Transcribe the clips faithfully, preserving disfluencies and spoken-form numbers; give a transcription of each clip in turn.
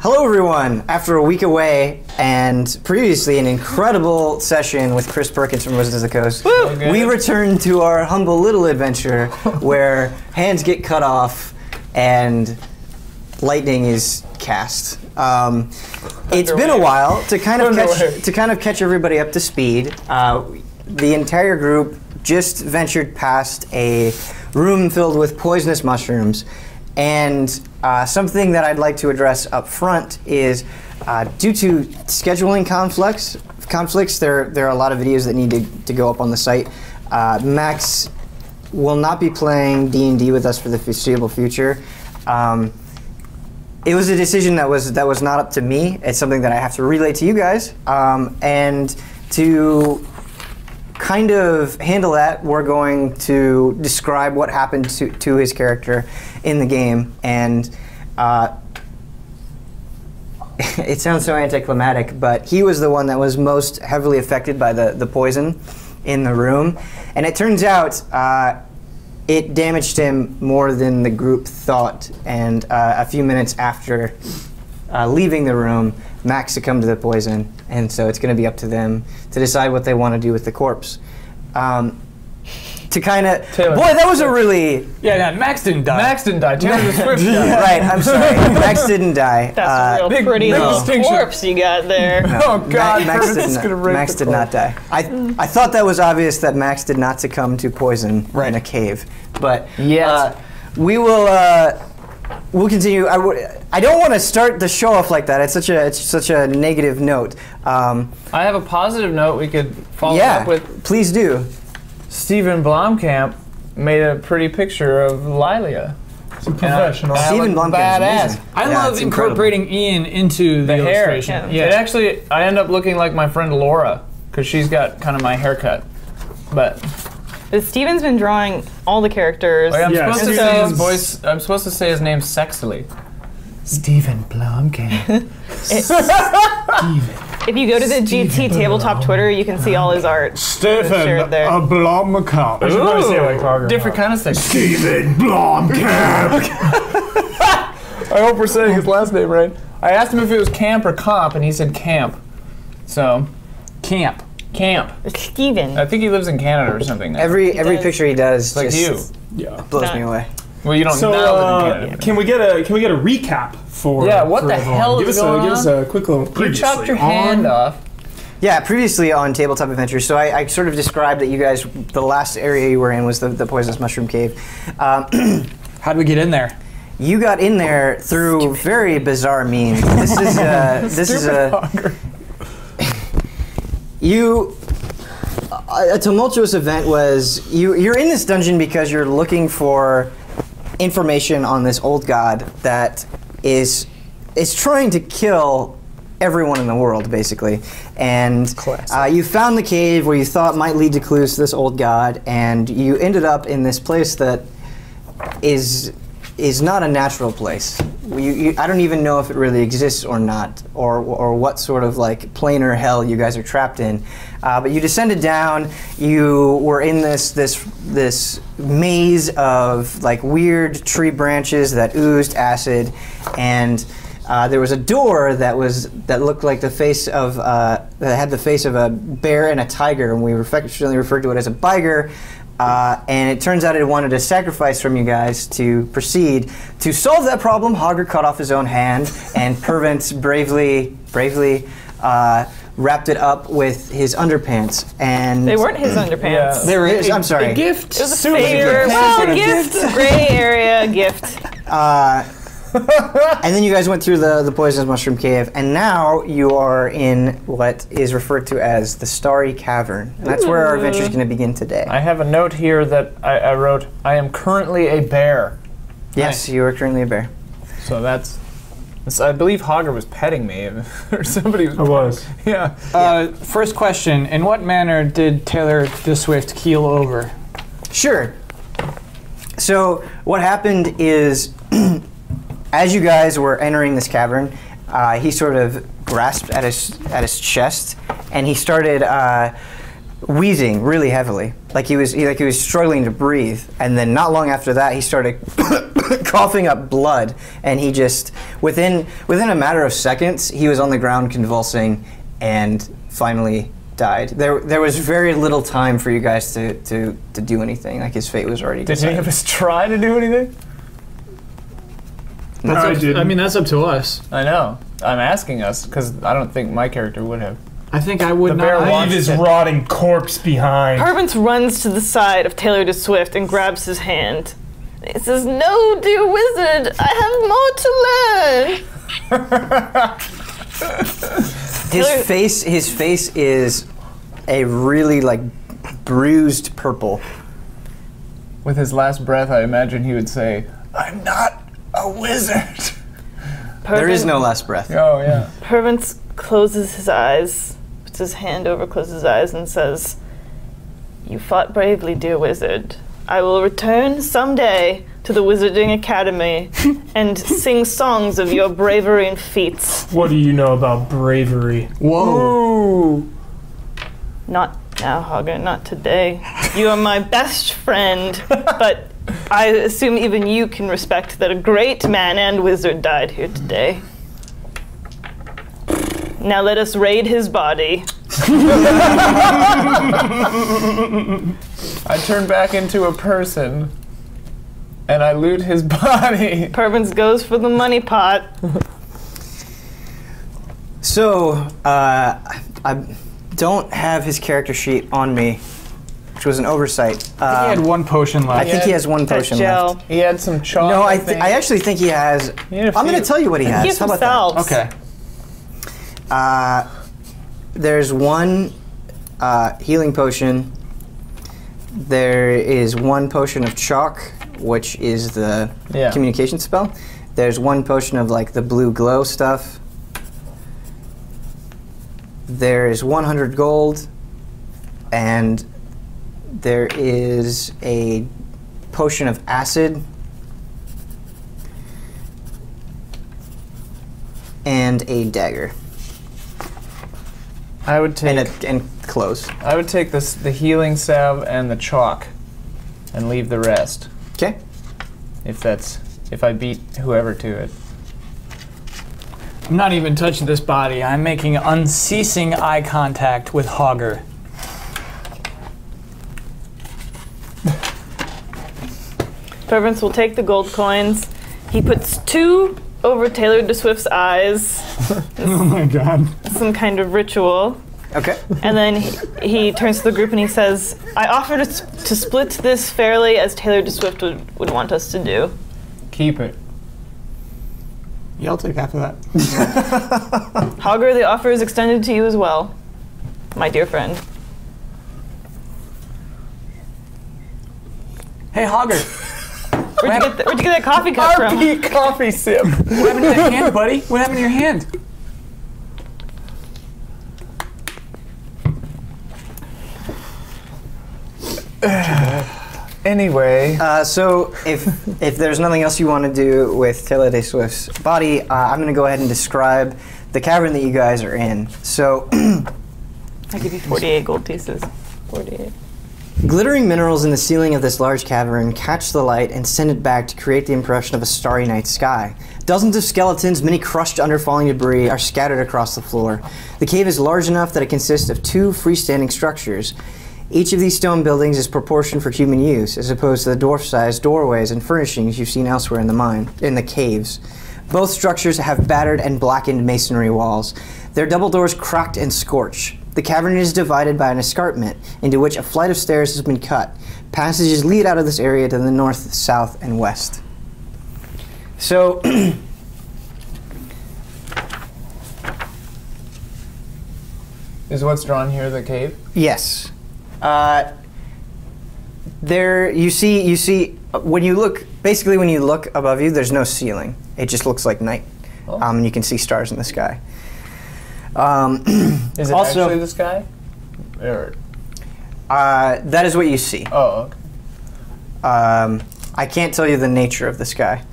Hello everyone! After a week away and previously an incredible session with Chris Perkins from Wizards of the Coast, okay. we return to our humble little adventure where hands get cut off and lightning is cast. Um, it's been a while to kind of catch, to kind of catch everybody up to speed. Uh, the entire group just ventured past a room filled with poisonous mushrooms. And uh, something that I'd like to address up front is, uh, due to scheduling conflicts, conflicts there, there are a lot of videos that need to, to go up on the site. Uh, Max will not be playing D and D with us for the foreseeable future. Um, it was a decision that was, that was not up to me. It's something that I have to relay to you guys. Um, and to kind of handle that, we're going to describe what happened to, to his character in the game, and uh, it sounds so anticlimactic, but he was the one that was most heavily affected by the, the poison in the room, and it turns out uh, it damaged him more than the group thought, and uh, a few minutes after uh, leaving the room, Max succumbed to the poison, and so it's going to be up to them to decide what they want to do with the corpse. Um, to kind of, boy, that was a really... Yeah, no, Max didn't die. Max didn't die. Taylor Swift died. Right, I'm sorry. Max didn't die. That's uh, a real big, pretty big little distinction. corpse you got there. No, oh, God. Ma Max, did, not, Max did not die. I, I thought that was obvious that Max did not succumb to poison right. in a cave. But yes. uh, we will... Uh, We'll continue. I, w I don't want to start the show off like that. It's such a it's such a negative note. Um, I have a positive note we could follow yeah, up with. Please do. Stephen Blomkamp made a pretty picture of Lilia. It's a professional. Stephen Blomkamp is amazing. I yeah, love incorporating Ian into the, the hair. illustration. Yeah. It actually, I end up looking like my friend Laura because she's got kind of my haircut, but. Steven's been drawing all the characters. Wait, I'm yes. supposed to so say his voice. I'm supposed to say his name sexily. Stephen Blomkamp. Stephen. If you go to the G T Tabletop Twitter, you can see all his art. Stephen shared there. Blomkamp. I should probably say it like Carter. Different kind of sex. Stephen Blomkamp. I hope we're saying his last name right. I asked him if it was camp or comp, and he said camp. So, camp. Camp. Steven. I think he lives in Canada or something now. Every He every does. picture he does like just you. Yeah. blows Not. me away. Well, you don't So, now live uh, in Canada. can we get a can we get a recap for? Yeah, what for the everyone? hell give is us going a, Give us on? a quick little. You previously chopped your on- hand off. Yeah, previously on Tabletop Adventures, so I, I sort of described that you guys, the last area you were in was the, the poisonous mushroom cave. Um, How'd we get in there? you got in there through Stupid. very bizarre means. This is a, this is a, you, a tumultuous event was, you, you're in this dungeon because you're looking for information on this old god that is, is trying to kill everyone in the world, basically. And uh, you found the cave where you thought might lead to clues to this old god, and you ended up in this place that is is not a natural place. You, you, I don't even know if it really exists or not, or or what sort of like planar hell you guys are trapped in. Uh, but you descended down. You were in this this this maze of like weird tree branches that oozed acid, and Uh, there was a door that was that looked like the face of uh, that had the face of a bear and a tiger, and we affectionately referred to it as a biger. Uh, and it turns out it wanted a sacrifice from you guys to proceed to solve that problem. Hogger cut off his own hand, and Pervance bravely bravely uh, wrapped it up with his underpants. And They weren't his underpants. Yeah. they were. His, I'm sorry. A gift. It was a favor. Well, a gift. Gray area gift. Uh, and then you guys went through the, the poisonous mushroom cave, and now you are in what is referred to as the Starry Cavern. And that's where our adventure is going to begin today. I have a note here that I, I wrote, I am currently a bear. Yes, you are currently a bear. So that's, that's I believe Hogger was petting me, or somebody was. I was. Yeah. Uh, first question, in what manner did Taylor the Swift keel over? Sure. So what happened is, as you guys were entering this cavern, uh, he sort of grasped at his at his chest, and he started uh, wheezing really heavily, like he was he, like he was struggling to breathe. And then not long after that, he started coughing up blood, and he just within within a matter of seconds, he was on the ground convulsing, and finally died. There there was very little time for you guys to to, to do anything. Like his fate was already Did decided. any of us try to do anything? No, I didn't. I mean, that's up to us. I know. I'm asking us because I don't think my character would have. I think I would The not. bear I- wants- Leave his rotting corpse behind. Purvance runs to the side of Taylor de Swift and grabs his hand. He says, "No, dear wizard, I have more to learn." His Taylor- face his face is a really like bruised purple. With his last breath, I imagine he would say, "I'm not a wizard." There is Purvance- no last breath. Oh yeah. Purvance closes his eyes, puts his hand over, closes his eyes, and says, "You fought bravely, dear wizard. I will return someday to the Wizarding Academy and sing songs of your bravery and feats. What do you know about bravery? Whoa. Ooh. Not now, Hogger, not today. You are my best friend, but I assume even you can respect that a great man and wizard died here today. Now let us raid his body." I turn back into a person, and I loot his body. Purvance goes for the money pot. So, uh, I don't have his character sheet on me, which was an oversight. I think he had Um, one potion I left. think he has one That potion gel. left. He had some chalk. No, I, think. th- I actually think he has. He had a I'm going few. to tell you what he has. He has How some about salves. Okay. that? Uh, there's one uh, healing potion. There is one potion of chalk, which is the Yeah. communication spell. There's one potion of like the blue glow stuff. There is one hundred gold, and there is a potion of acid, and a dagger, I would take. and a, and clothes. I would take this the healing salve and the chalk, and leave the rest. Okay. If that's if I beat whoever to it. I'm not even touching this body. I'm making unceasing eye contact with Hogger. Purvance will take the gold coins. He puts two over Taylor de Swift's eyes, Oh my god. some kind of ritual. Okay. And then he, he turns to the group and he says, "I offer to, s- to split this fairly as Taylor de Swift would, would want us to do." Keep it. Yeah, I'll take half of that. Hogger, the offer is extended to you as well, my dear friend. Hey, Hogger. Where'd you get, th- where'd you get that coffee cup R from? P coffee sip. What happened to that hand, buddy? What happened to your hand? Anyway, Uh, so if if there's nothing else you want to do with Taylor de Swift's body, uh, I'm going to go ahead and describe the cavern that you guys are in. So, I give you forty-eight gold pieces. forty-eight. glittering minerals in the ceiling of this large cavern catch the light and send it back to create the impression of a starry night sky. Dozens of skeletons, many crushed under falling debris, are scattered across the floor. The cave is large enough that it consists of two freestanding structures. Each of these stone buildings is proportioned for human use, as opposed to the dwarf-sized doorways and furnishings you've seen elsewhere in the mine, in the caves. Both structures have battered and blackened masonry walls. Their double doors cracked and scorched. The cavern is divided by an escarpment, into which a flight of stairs has been cut. Passages lead out of this area to the north, south, and west. So, is what's drawn here the cave? yes. Uh, there, you see, you see, when you look, basically when you look above you, there's no ceiling. It just looks like night. Oh. Um, and you can see stars in the sky. Um, Is it also, actually the sky? Or, uh, that is what you see. oh, okay. Um, I can't tell you the nature of the sky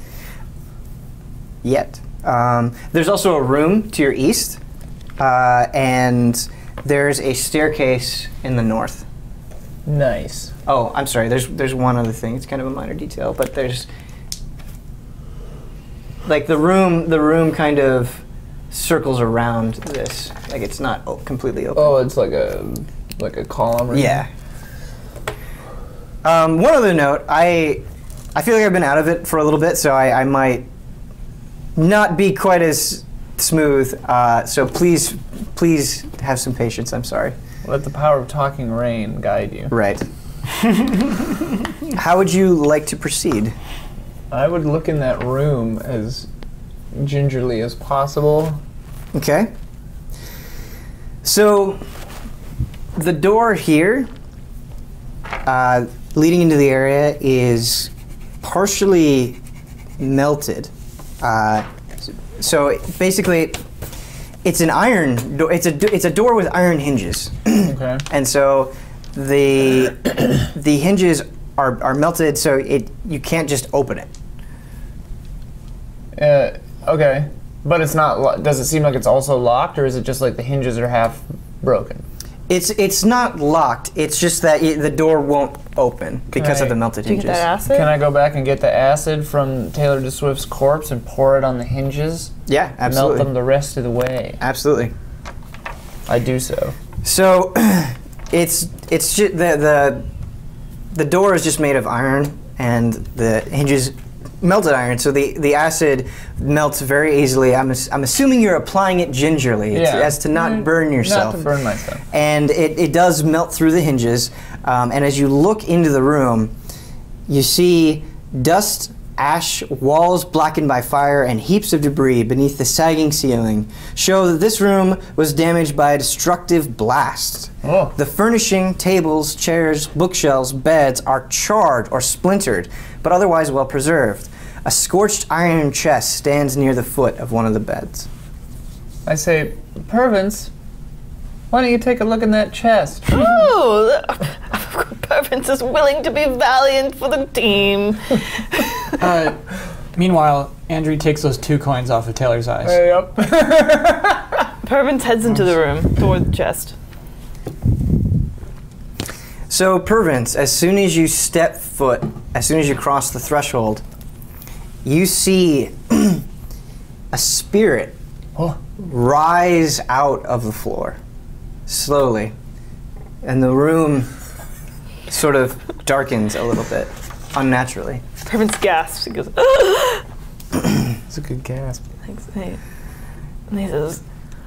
yet. Um, there's also a room to your east, uh, and there's a staircase in the north. Nice. Oh, I'm sorry. There's there's one other thing. It's kind of a minor detail, but there's like the room. The room kind of circles around this. Like it's not o- completely open. Oh, it's like a like a column. Or Yeah. Um, one other note. I I feel like I've been out of it for a little bit, so I, I might not be quite as smooth. Uh, so please please have some patience. I'm sorry. Let the power of talking rain guide you. Right. How would you like to proceed? I would look in that room as gingerly as possible. Okay. So, the door here, uh, leading into the area, is partially melted. Uh, so basically, it's an iron. Do- it's a do- it's a door with iron hinges. Okay. And so the the hinges are, are melted, so it you can't just open it. Uh, okay. But it's not. Lo- does it seem like it's also locked, or is it just like the hinges are half broken? It's it's not locked. It's just that it, the door won't open because I- of the melted Did you get hinges. that acid? Can I go back and get the acid from Taylor de Swift's corpse and pour it on the hinges? Yeah, absolutely. Melt them the rest of the way. Absolutely. I do so. So it's it's ju- the the the door is just made of iron and the hinges melted iron. So the, the acid melts very easily. I'm ass- I'm assuming you're applying it gingerly Yeah. as to not Mm, burn yourself. Not to burn myself. And it, it does melt through the hinges. Um, and as you look into the room, you see dust, ash, walls blackened by fire, and heaps of debris beneath the sagging ceiling show that this room was damaged by a destructive blast. Oh. The furnishing, tables, chairs, bookshelves, beds are charred or splintered, but otherwise well preserved. A scorched iron chest stands near the foot of one of the beds. I say, Pervins, why don't you take a look in that chest? Oh, Pervins is willing to be valiant for the team. Uh, meanwhile, Andrew takes those two coins off of Taylor's eyes. Yep. Pervins heads into the room toward the chest. So, Pervins, as soon as you step foot, as soon as you cross the threshold, you see a spirit Oh. rise out of the floor, slowly. And the room sort of darkens a little bit, unnaturally. Pervins gasps. He goes, It's a good gasp. Thanks. Hey. And he says,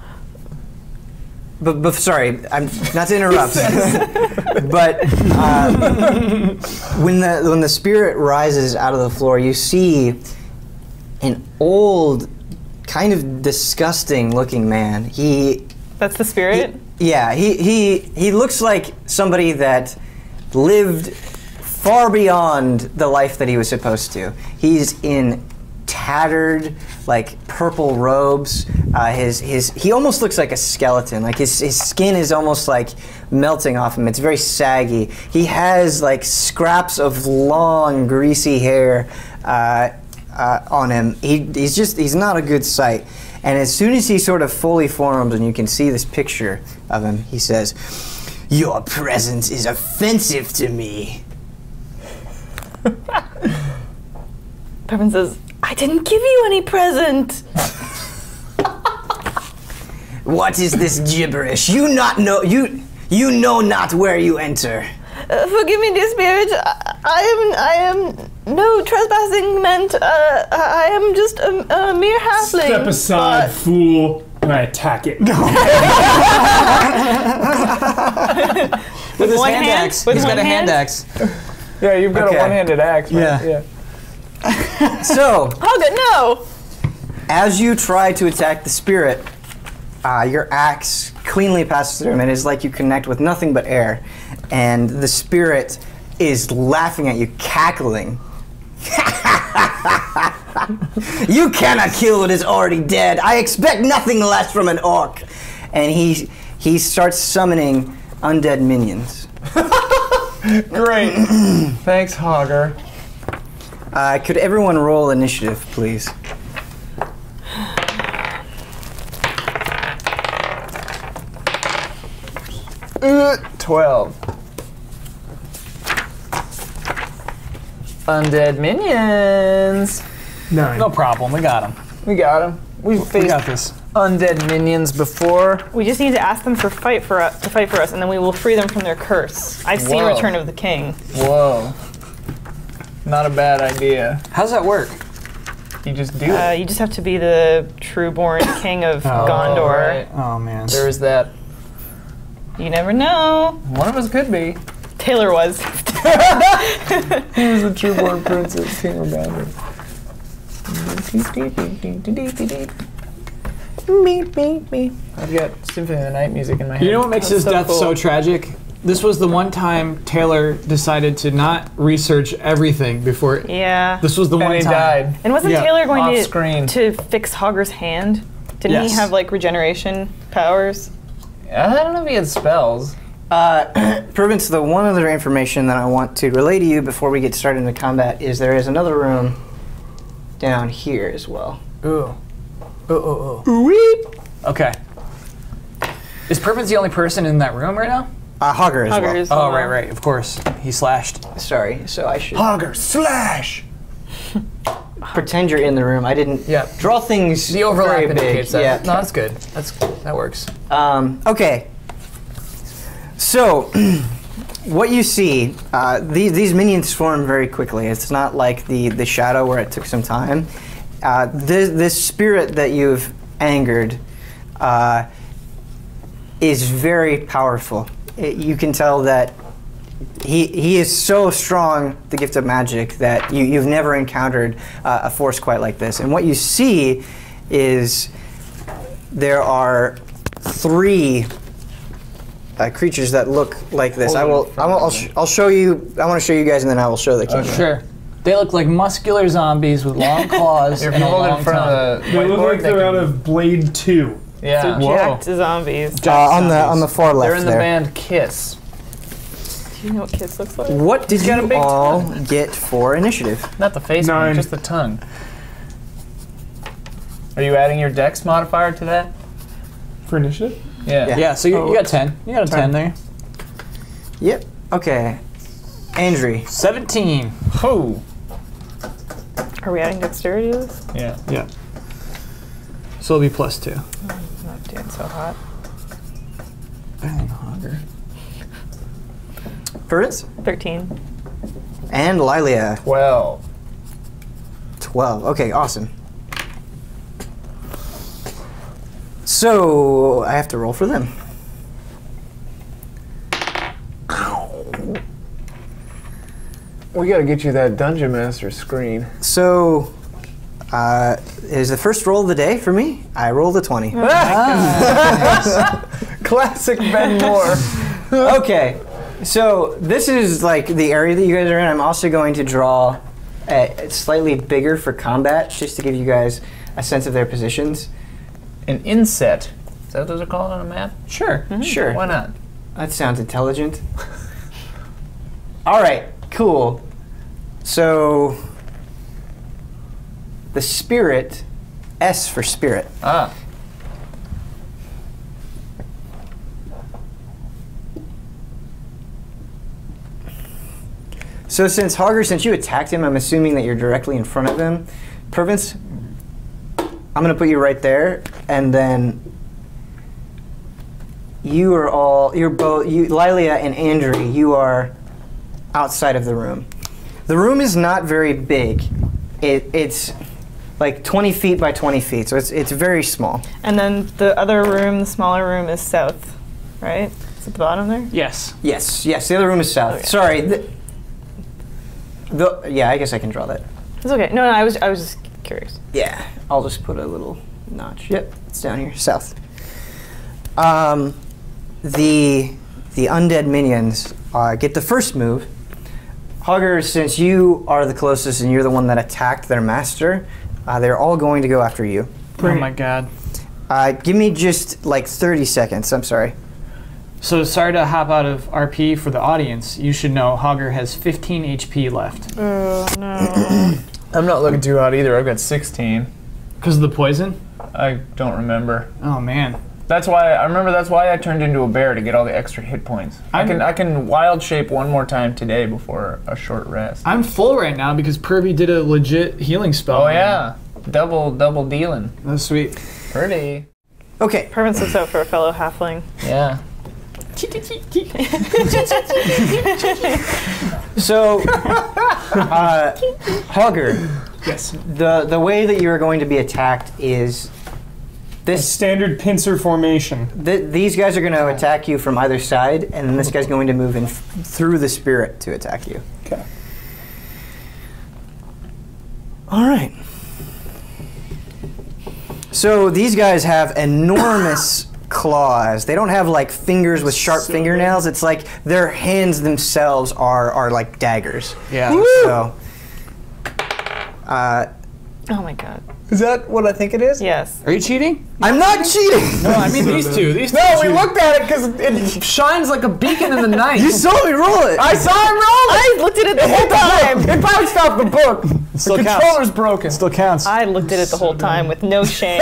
But, but sorry, I'm not to interrupt. But uh, when the when the spirit rises out of the floor, you see an old, kind of disgusting-looking man. He, that's the spirit? he yeah, he he he looks like somebody that lived far beyond the life that he was supposed to. He's in tattered, like purple robes. Uh, his his he almost looks like a skeleton. Like his his skin is almost like melting off him. It's very saggy. He has like scraps of long, greasy hair uh, uh, on him. He he's just he's not a good sight. And as soon as he sort of fully forms, and you can see this picture of him, he says, "Your presence is offensive to me." Pervins says, I didn't give you any present. What is this gibberish? You not know you you know not where you enter. Uh, forgive me, dear spirit. I, I am I am no trespassing meant. Uh, I am just a, a mere halfling. Step aside, but- fool, and I attack it. With his one hand, hand? axe. With He's got one a hand, hand? axe. Yeah, you've got Okay. a one-handed axe, right? Yeah. yeah. So, Hugga, no. as you try to attack the spirit, uh, your axe cleanly passes through him, and it's like you connect with nothing but air. And the spirit is laughing at you, cackling. You cannot kill what is already dead. I expect nothing less from an orc. And he he starts summoning undead minions. Great. Thanks, Hogger. Uh, could everyone roll initiative, please? Uh, twelve. Undead minions. Nine. No problem. We got him. We got them. We've We faced got this. undead minions before. We just need to ask them for fight for us, to fight for us, and then we will free them from their curse. I've seen Whoa. Return of the King. Whoa. Not a bad idea. How's that work? You just do Uh, it. you just have to be the true-born king of Gondor. Right. Oh man. There is that. You never know. One of us could be. Taylor was. He was the true-born prince of King of Gondor. I've got Symphony of the Night music in my head. You know what makes his so death cool. so tragic? This was the one time Taylor decided to not research everything before. Yeah. This was the And one he time. died. And wasn't Yeah, Taylor going off to screen. to fix Hogger's hand? Didn't Yes. he have like regeneration powers? I don't know if he had spells. Uh, Prudence, the one other information that I want to relay to you before we get started into combat is there is another room down here as well. Ooh. Ooh, ooh, ooh. Okay. Is Purpin's the only person in that room right now? Uh, Hogger as Hogger well. is Oh, the right, one. right. Of course. He slashed. Sorry, so I should Hogger slash! pretend you're in the room. I didn't Yeah. draw things The overlap very big. indicates that. Yeah. No, that's good. That's that works. Um, okay. So, what you see, uh, these, these minions form very quickly. It's not like the, the shadow where it took some time. Uh, this, this spirit that you've angered uh, is very powerful. It, you can tell that he, he is so strong, the gift of magic, that you, you've never encountered uh, a force quite like this. And what you see is there are three Uh, creatures that look like this. Hold I it will. in I front will. of I'll, me. sh- I'll show you. I want to show you guys, and then I will show the camera. Sure. They look like muscular zombies with long claws If and you a hold it long in front tongue. of the They look whiteboard, like they they're out can- of Blade two. Yeah. So jacked zombies. Uh, on the on the far left They're in the there. band Kiss. Do you know what Kiss looks like? What did got a you big all get for initiative? Not the face one, Nine. just the tongue. Are you adding your dex modifier to that? For initiative? Yeah. Yeah. Yeah, so you, you got ten. You got a ten there. Yep. Okay. Andrew. seventeen. Who? Are we adding dexterity to this? Yeah. Yeah. So it'll be plus two. Not doing so hot. Dang, Hogger. Prudence. Thirteen. And Lilia. Twelve. Twelve. Okay. Awesome. So I have to roll for them. We gotta get you that Dungeon Master screen. So, uh, is the first roll of the day for me? I rolled a twenty. Classic Ben Moore. Okay, so this is like the area that you guys are in. I'm also going to draw a, slightly bigger for combat, just to give you guys a sense of their positions. An inset. Is that what those are called on a map? Sure. Sure. Why not? That sounds intelligent. All right, cool. So, the spirit, S for spirit. Ah. So since Hogger, since you attacked him, I'm assuming that you're directly in front of him. Purpose, I'm gonna put you right there, and then you are all, you're both, you, Lilia and Andrew, you are outside of the room. The room is not very big. It, it's like twenty feet by twenty feet, so it's, it's very small. And then the other room, the smaller room, is south, right? It's at the bottom there. Yes. Yes, yes, the other room is south. Okay. Sorry. The, the, yeah, I guess I can draw that. It's okay. No, no, I was, I was just curious. Yeah, I'll just put a little notch. Yep, it's down here, south. Um, the the undead minions uh, get the first move. Hogger, since you are the closest and you're the one that attacked their master, uh, they're all going to go after you. Oh my god. Uh, give me just like thirty seconds. I'm sorry. So sorry to hop out of R P for the audience. You should know Hogger has fifteen H P left. Oh no. I'm not looking too hot either. I've got sixteen. Because of the poison? I don't remember. Oh man. That's why I remember. That's why I turned into a bear to get all the extra hit points. I I'm- can I can wild shape one more time today before a short rest. I'm full right now because Pervy did a legit healing spell. Oh yeah, double double dealing. That's sweet. Pretty. Okay. Pervin looks out for a fellow halfling. Yeah. So, uh, Hugger, Yes. the the way that you are going to be attacked is A this. standard pincer formation. Th- these guys are going to attack you from either side, and then this guy's going to move in f- through the spirit to attack you. Okay. All right. So these guys have enormous claws. They don't have like fingers with sharp So fingernails. It's like their hands themselves are are like daggers. Yeah. So, uh, Oh my god. Is that what I think it is? Yes. Are you cheating? I'm not cheating. No, I mean these two. These two. No, we looked at it because it shines like a beacon in the night. You saw me roll it. I saw him roll it. I looked at it the whole time. It bounced off the book. still the counts. controller's broken. Still counts. I looked at it the whole time with no shame.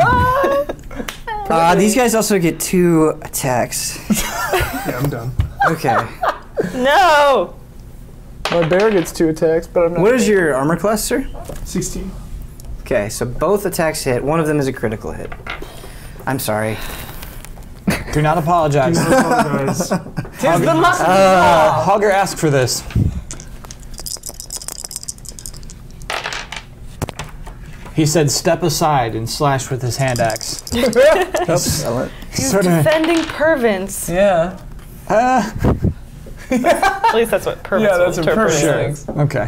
Uh, these guys also get two attacks. Yeah, I'm done. Okay. No. My bear gets two attacks, but I'm not. What is your armor class, sir? sixteen. Okay, so both attacks hit. One of them is a critical hit. I'm sorry. Do not apologize. I apologize. Tis the muscle. Uh, Hogger asked for this. He said, "Step aside," and slashed with his hand axe. Oops. He's Sort of- defending Pervins. Yeah. Uh, At least that's what Pervins Yeah, will that's a interpret perfect it as. thing. okay.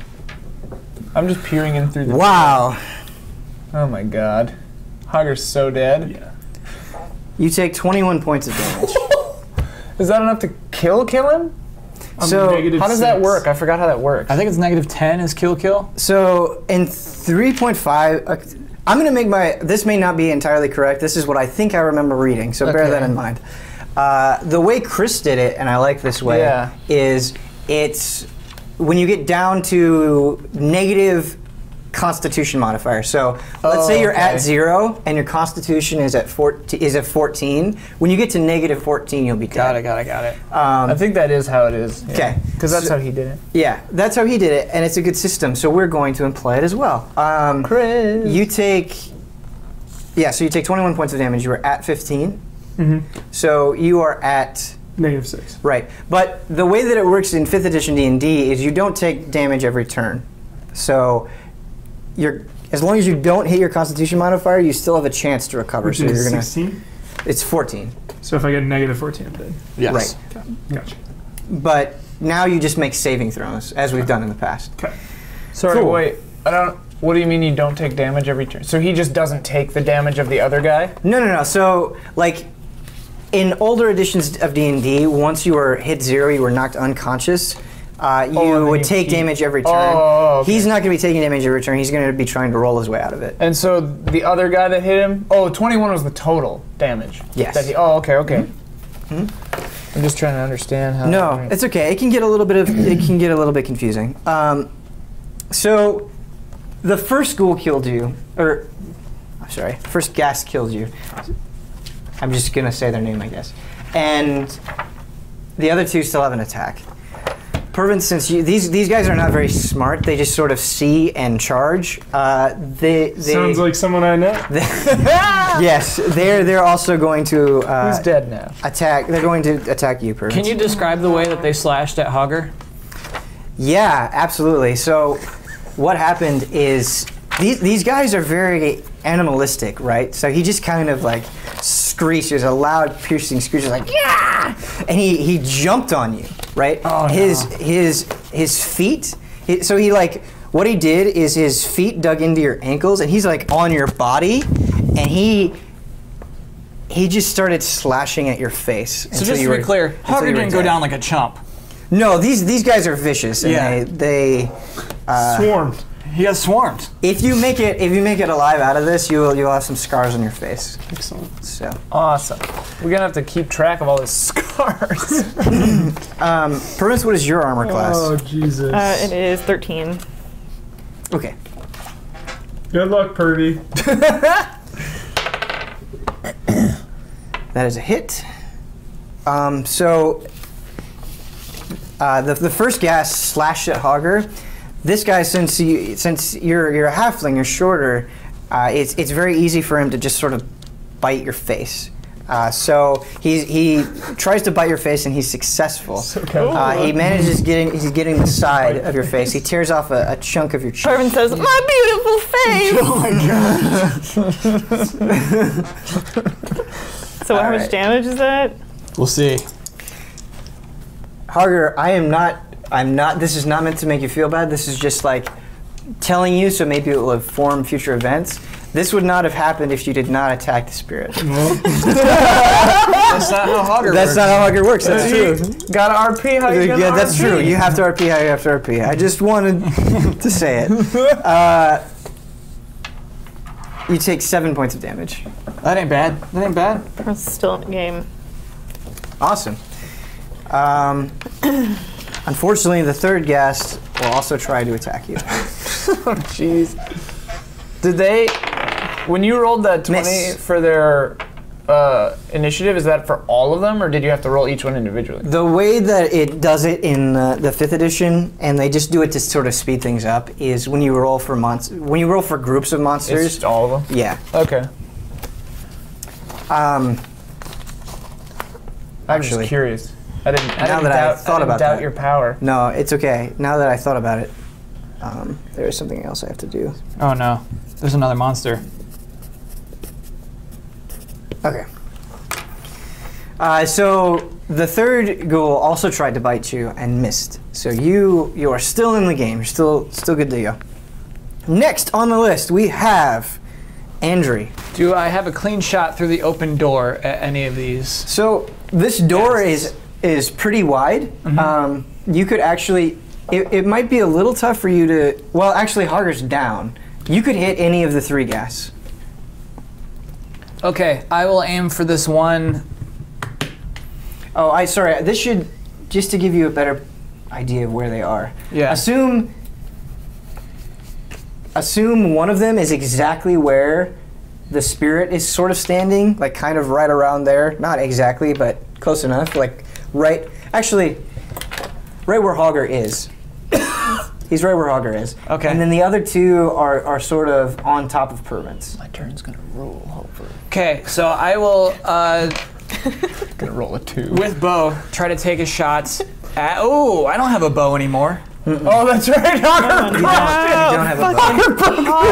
I'm just peering in through the. Wow. Oh my god. Hogger's so dead. Yeah. You take twenty-one points of damage. Is that enough to kill kill him? I'm So, negative How does that six. work? I forgot how that works. I think it's negative ten is kill kill. So in three point five, uh, I'm going to make my. This may not be entirely correct. This is what I think I remember reading, so bear Okay. that in mind. Uh, the way Chris did it, and I like this way, Yeah. is it's when you get down to negative Constitution modifier. So let's Oh, say you're okay. at zero and your Constitution is at four, is at fourteen. When you get to negative fourteen, you'll be dead. Got it. Got it. Got it. Um, I think that is how it is. Okay. Because that's So- how he did it. Yeah, that's how he did it, and it's a good system. So we're going to employ it as well. Um, Chris. You take, yeah. So you take twenty-one points of damage. You are at fifteen. Mhm. So you are at Negative six. right. But the way that it works in fifth edition D and D is you don't take damage every turn. So you're as long as you don't hit your Constitution modifier, you still have a chance to recover. Which so is you're gonna. sixteen. It's fourteen. So if I get negative fourteen, I'm dead. Yes. Right. Okay. Gotcha. But now you just make saving throws, as we've done in the past. Okay. Sorry, Cool. wait. I don't. What do you mean you don't take damage every turn? So he just doesn't take the damage of the other guy? No, no, no. So, like, in older editions of D and D, once you were hit zero, you were knocked unconscious. Uh, you Oh, and then would you take keep- damage every turn. Oh, okay. He's not going to be taking damage every turn. He's going to be trying to roll his way out of it. And so the other guy that hit him. Oh, twenty-one was the total damage. Yes. That he, oh, okay, okay. I'm just trying to understand how. No, it's okay. It can get a little bit of it can get a little bit confusing. Um, so, the first ghoul killed you, or I'm sorry, first ghast killed you. I'm just gonna say their name, I guess. And the other two still have an attack. Pervin, since you, these these guys are not very smart, they just sort of see and charge. Uh, they, they Sounds like someone I know. yes, they're they're also going to uh, He's dead now. attack. They're going to attack you, Pervin. Can you describe the way that they slashed at Hogger? Yeah, absolutely. So, what happened is these these guys are very animalistic, right? So he just kind of like screeches a loud, piercing screech, like yeah, and he he jumped on you, right? Oh, his no. his his feet. He, so he like what he did is his feet dug into your ankles, and he's like on your body, and he. He just started slashing at your face. So just to be clear, Hogger didn't go down like a chump. No, these these guys are vicious, and Yeah. they they. Uh, Swarmed. He got swarmed. If you make it, if you make it alive out of this, you'll you'll have some scars on your face. Excellent. So, Awesome. We're gonna have to keep track of all his scars. um, Pervin, what is your armor class? Oh Jesus. Uh, it is thirteen. Okay. Good luck, Pervy. That is a hit. Um, so uh, the the first gas slashed at Hogger. This guy, since you since you're you're a halfling, you're shorter. Uh, it's it's very easy for him to just sort of bite your face. Uh, so he he tries to bite your face and he's successful. So cool. Uh, he manages getting he's getting the side of your face. He tears off a, a chunk of your cheek. Pervin says, "My beautiful face." Oh my god! So All how much right. damage is that? We'll see. Harger, I am not. I'm not. This is not meant to make you feel bad. This is just like telling you, so maybe it will inform future events. This would not have happened if you did not attack the spirit. That's not how Hogger That's works. not how Hogger works. That's true. Got R P? How you Yeah, gonna that's R P? true. You have to R P how you have to R P. I just wanted to say it. Uh, you take seven points of damage. That ain't bad. That ain't bad. We're still in the game. Awesome. Um, unfortunately, the third ghast will also try to attack you. Oh, jeez. Did they, when you rolled that twenty Miss. for their uh, initiative, is that for all of them, or did you have to roll each one individually? The way that it does it in uh, the fifth edition, and they just do it to sort of speed things up, is when you roll for monst- when you roll for groups of It's monsters. just all of them? Yeah. Okay. Um, I'm Actually, just curious. I didn't, I now didn't that I doubt, thought I didn't about doubt that. your power. no, it's okay. Now that I thought about it, um, there is something else I have to do. Oh no. There's another monster. Okay. Uh, so the third ghoul also tried to bite you and missed. So you you are still in the game. You're still still good to go. Next on the list we have Andri. Do I have a clean shot through the open door at any of these? So this door Yes. is is pretty wide. Mhm. Um, you could actually. It, it might be a little tough for you to. Well, actually, Harger's down. You could hit any of the three gas. Okay, I will aim for this one. Oh, I sorry. This should just to give you a better idea of where they are. Yeah. Assume. Assume one of them is exactly where the spirit is sort of standing, like kind of right around there. Not exactly, but close enough. Like right. Actually, right where Hogger is. He's right where Hogger is. Okay. And then the other two are, are sort of on top of Pervins. My turn's gonna roll, hopefully. Okay, so I will, uh, Gonna roll a two. with bow, try to take a shot at. Oh, I don't have a bow anymore. Oh, that's right. Hogger You don't, you don't have a bow.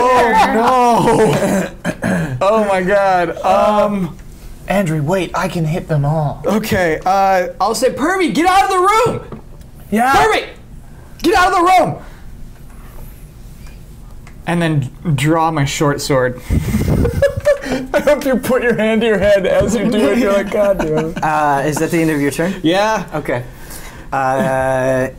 Oh my god. Um. Andrew, wait, I can hit them all. Okay, uh, I'll say, Pervy, get out of the room! Yeah. Pervy! Get out of the room! And then draw my short sword. I hope you put your hand to your head as you do it. You're like, God damn it. Uh, is that the end of your turn? Yeah. Okay. Uh,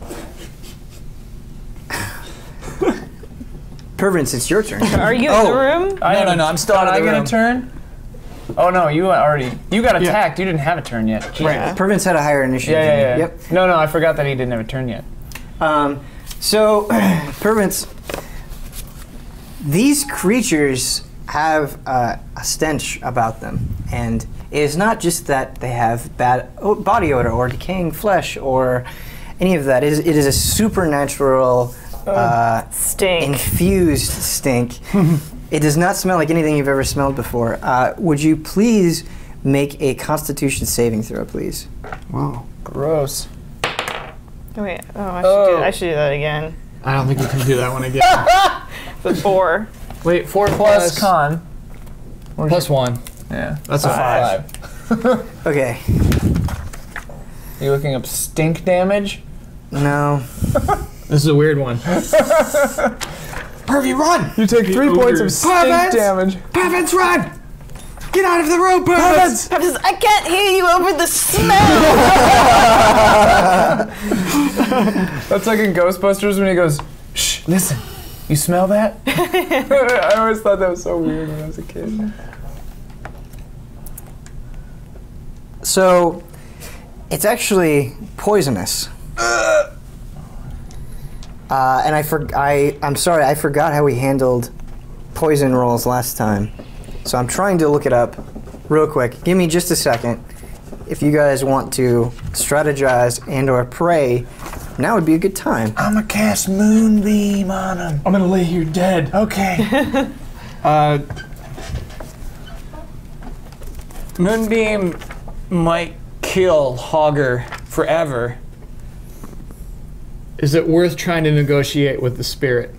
Pervins, it's your turn. Are you in Oh. the room? I No, no, am- no, I'm still out of Did the I get room. a turn? Oh no, you already. You got attacked. You didn't have a turn yet. Jeez. Yeah. Pervins had a higher initiative. Yeah, yeah, than yeah. you. Yep. No, no, I forgot that he didn't have a turn yet. Um, so, Pervins, these creatures have uh, a stench about them, and it is not just that they have bad o- body odor or decaying flesh or any of that. It is, it is a supernatural, uh, Stink. infused stink. It does not smell like anything you've ever smelled before. Uh, would you please make a Constitution saving throw, please? Wow. Gross. Wait, oh, I should, Oh. Do, I should do that again. I don't think you can do that one again. The four. Wait, four Plus plus, con. plus one. Yeah. That's a five. Five. Okay. You looking up stink damage? No. This is a weird one. Pervy, run! You take three points of ogres. stink Pervins! damage. Pervins, run! Get out of the room, Pervins! Pervin says, I can't hear you over the smell. That's like in Ghostbusters when he goes, shh, listen, you smell that? I always thought that was so weird when I was a kid. So, it's actually poisonous. Uh, and I, for, I, I'm sorry, I forgot how we handled poison rolls last time. So I'm trying to look it up real quick, give me just a second. If you guys want to strategize and or pray, now would be a good time. I'm gonna cast Moonbeam on him. I'm gonna lay here dead. Okay. Uh, Moonbeam might kill Hogger forever. Is it worth trying to negotiate with the spirit?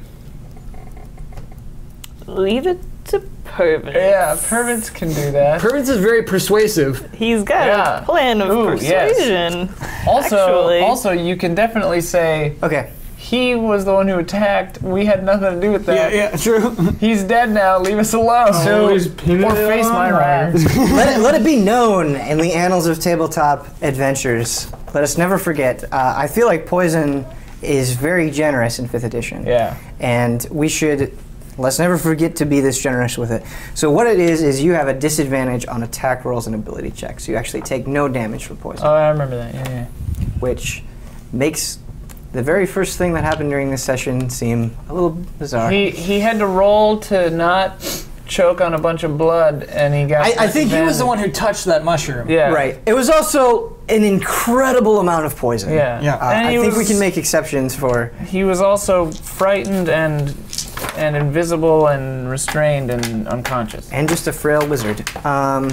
Leave it to Pervin. Yeah, Pervins can do that. Pervins is very persuasive. He's got Yeah. a plan of Ooh, yes. persuasion. Also, Actually. also, you can definitely say Okay. he was the one who attacked. We had nothing to do with that. yeah, true. He's dead now. Leave us alone. Always pin or it face on my higher. wrath. let, it, let it be known in the annals of Tabletop Adventures. Let us never forget. Uh, I feel like poison is very generous in fifth edition. Yeah. And we should, let's never forget to be this generous with it. So what it is, is you have a disadvantage on attack rolls and ability checks. You actually take no damage for poison, Oh, I remember that. Yeah, yeah. which makes the very first thing that happened during this session seem a little bizarre. He he had to roll to not choke on a bunch of blood, and he got. I- I think He was the one who touched that mushroom. Yeah. Right. It was also an incredible amount of poison. Yeah. Yeah. Uh, And I he think we was- can make exceptions for. He was also frightened and and invisible and restrained and unconscious. And just a frail wizard. Um,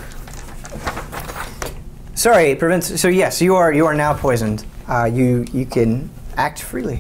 sorry, prevents. So yes, you are you are now poisoned. Uh, you you can act freely.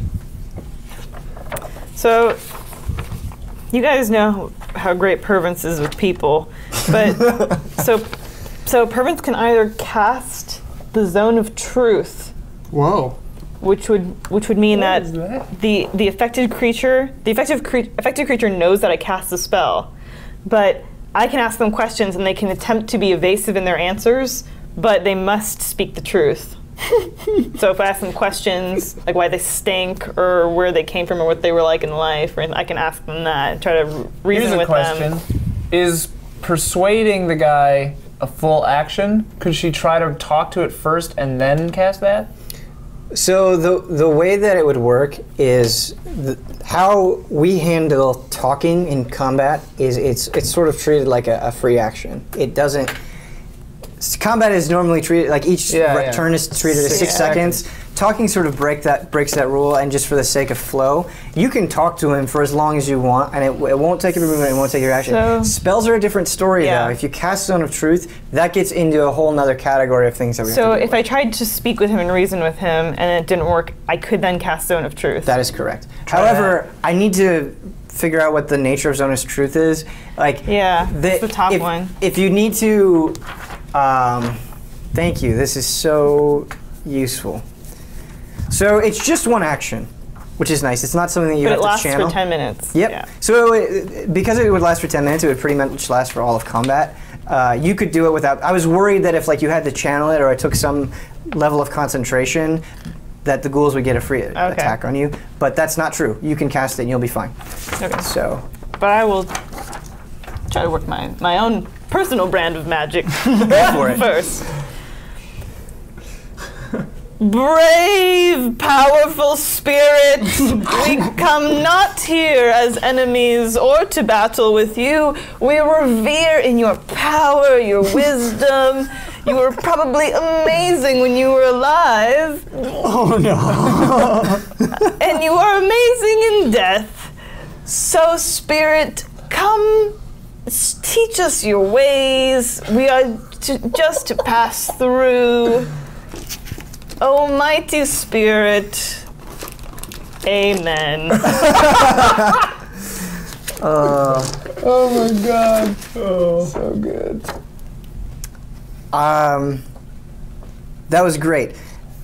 So, you guys know how great Pervins is with people, but so so Pervins can either cast the Zone of Truth, Whoa. which would which would mean that, is that? the the affected creature the effective cre- affected creature knows that I cast the spell, but I can ask them questions and they can attempt to be evasive in their answers, but they must speak the truth. So if I ask them questions like why they stink or where they came from or what they were like in life, or I can ask them that and try to r- reason Here's a with question: them. Is persuading the guy a full action? Could she try to talk to it first and then cast that? So the the way that it would work is the, how we handle talking in combat is it's it's sort of treated like a, a free action. It doesn't. s- Combat is normally treated like each Yeah, re- yeah. turn is treated as six Six seconds. Talking sort of break that breaks that rule, and just for the sake of flow, you can talk to him for as long as you want, and it, it won't take your movement, it won't take your action. So- Spells are a different story Yeah. though. If you cast Zone of Truth, that gets into a whole nother category of things that we So have to deal if I tried to speak with him and reason with him and it didn't work, I could then cast Zone of Truth. That is correct. However, I need to figure out what the nature of Zone of Truth is. Like, Yeah, it's the top if, one. If you need to, um, thank you. This is so useful. So it's just one action, which is nice. It's not something that you but have it to lasts channel. for ten minutes. Yep. Yeah. So it, because it would last for ten minutes, it would pretty much last for all of combat. Uh, you could do it without. I was worried that if like you had to channel it or it took some level of concentration, that the ghouls would get a free attack on you. But that's not true. You can cast it and you'll be fine. Okay. So But I will try to work my, my own personal brand of magic go for it. first. Brave, powerful spirit, we come not here as enemies or to battle with you. We revere in your power, your wisdom. You were probably amazing when you were alive. Oh no. And you are amazing in death. So, spirit, come s- teach us your ways. We are to, just to pass through. Almighty Spirit, amen. Oh my god. Oh. So good. Um, that was great.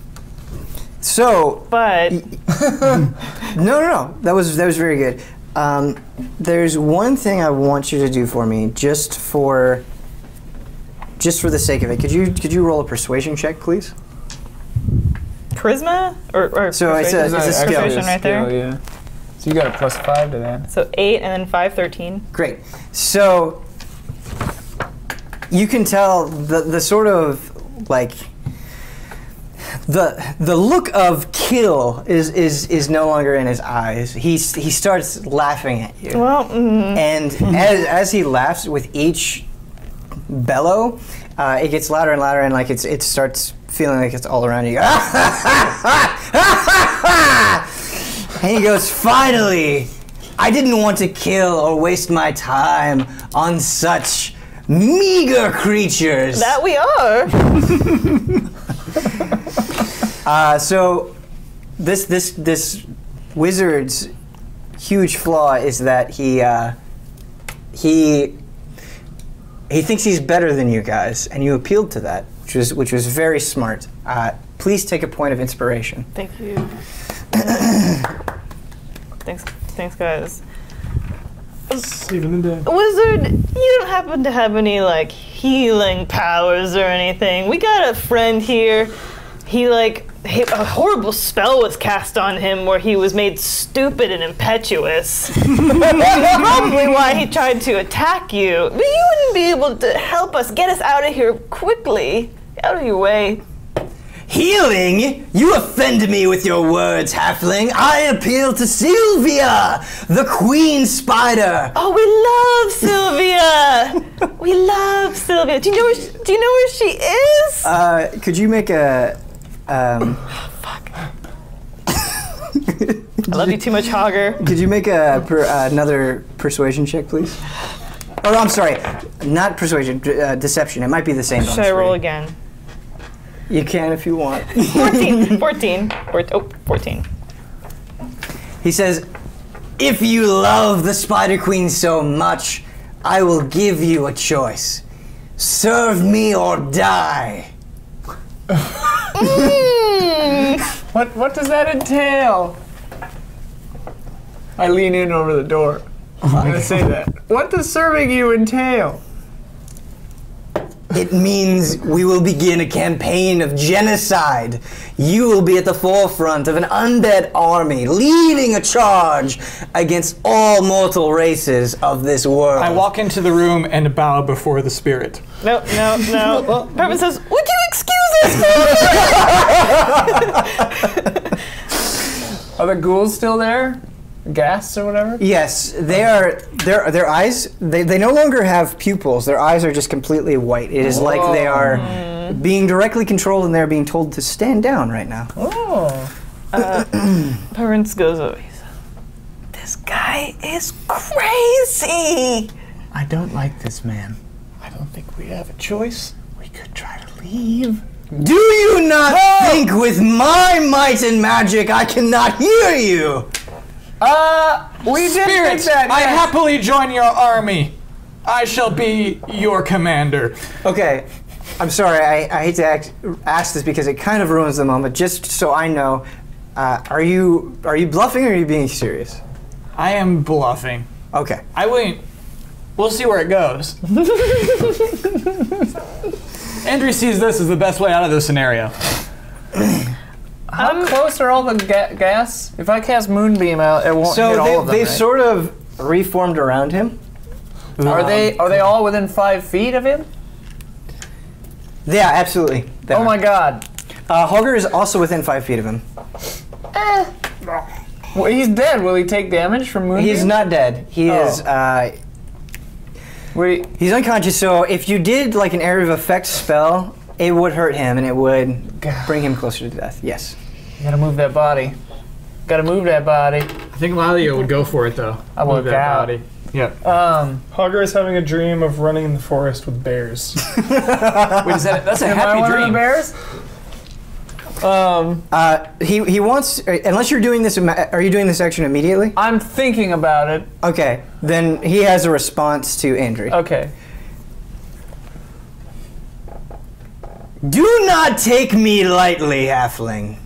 So But no, no, no. That was that was very good. Um, there's one thing I want you to do for me, just for just for the sake of it. Could you could you roll a persuasion check, please? charisma? Or, or So it's a- persuasion? it's a skill. Persuasion right there? Skill, yeah. So you got a plus five to that. So eight and then five, thirteen. Great. So you can tell the the sort of like the the look of kill is is is no longer in his eyes. He's he starts laughing at you. Well, mm, And as, as he laughs with each bellow. Uh, it gets louder and louder, and like it's it starts feeling like it's all around you. And he goes, "Finally, I didn't want to kill or waste my time on such meager creatures." That we are. Uh, so, this this this wizard's huge flaw is that he uh, he he thinks he's better than you guys, and you appealed to that, which was which was very smart. Uh, please take a point of inspiration. Thank you. thanks, thanks, guys. Saving the dead. Wizard, you don't happen to have any like healing powers or anything? We got a friend here. He like he, a horrible spell was cast on him where he was made stupid and impetuous. That's probably why he tried to attack you. But you wouldn't be able to help us get us out of here quickly. Out of your way. Healing? You offend me with your words, halfling. I appeal to Sylvia, the queen spider. Oh, we love Sylvia. We love Sylvia. Do you know where she, do you know where she is? Uh, could you make a um, Fuck. I love you too much, Hogger. could you make a per, uh, another persuasion check, please? Oh, no, I'm sorry, not persuasion, d- uh, deception. It might be the same. Should I roll again? You can if you want. fourteen. fourteen. Four, oh, fourteen. He says, "If you love the Spider Queen so much, I will give you a choice. Serve me or die." Mm. What what does that entail? I lean in over the door. I'm gonna say that. What does serving you entail? It means we will begin a campaign of genocide. You will be at the forefront of an undead army, leading a charge against all mortal races of this world. I walk into the room and bow before the spirit. No, no, no. Pepin says, "Would you excuse us for Are the ghouls still there? Gas or whatever? Yes, they are. Their their eyes. They, they no longer have pupils. Their eyes are just completely white. It is like they are being directly controlled, and they're being told to stand down right now. Oh. Uh, Prince goes over. He's like, "This guy is crazy." I don't like this man. I don't think we have a choice. We could try to leave. Do you not think with my might and magic I cannot hear you? Uh, we did Spirit, think that. I yes. happily join your army. I shall be your commander. Okay, I'm sorry. I, I hate to ask, ask this because it kind of ruins the moment. Just so I know, uh, are you are you bluffing or are you being serious? I am bluffing. Okay. I wait. We'll see where it goes. Andrew sees this as the best way out of this scenario. How Um, close are all the ga- gas? If I cast Moonbeam out, it won't So hit all they, of them, they've right? sort of reformed around him. Are they are they all within five feet of him? Yeah, absolutely. They Oh are. my god. Uh, Hogger is also within five feet of him. Well, he's dead. Will he take damage from Moonbeam? He's not dead. He Oh. is. Uh, Wait, he's unconscious. So if you did like an area of effect spell, it would hurt him and it would bring him closer to death. Yes. you gotta move that body. Gotta move that body. I think Lalia would go for it though. I Move would that out. body. Yep. Um, Hogger is having a dream of running in the forest with bears. Wait, is that, that's a am I happy one of the dream. bears? Um, Uh, he he wants. uh, Unless you're doing this. ima- Are you doing this action immediately? I'm thinking about it. Okay. Then he has a response to Andrew. Okay. Do not take me lightly, halfling.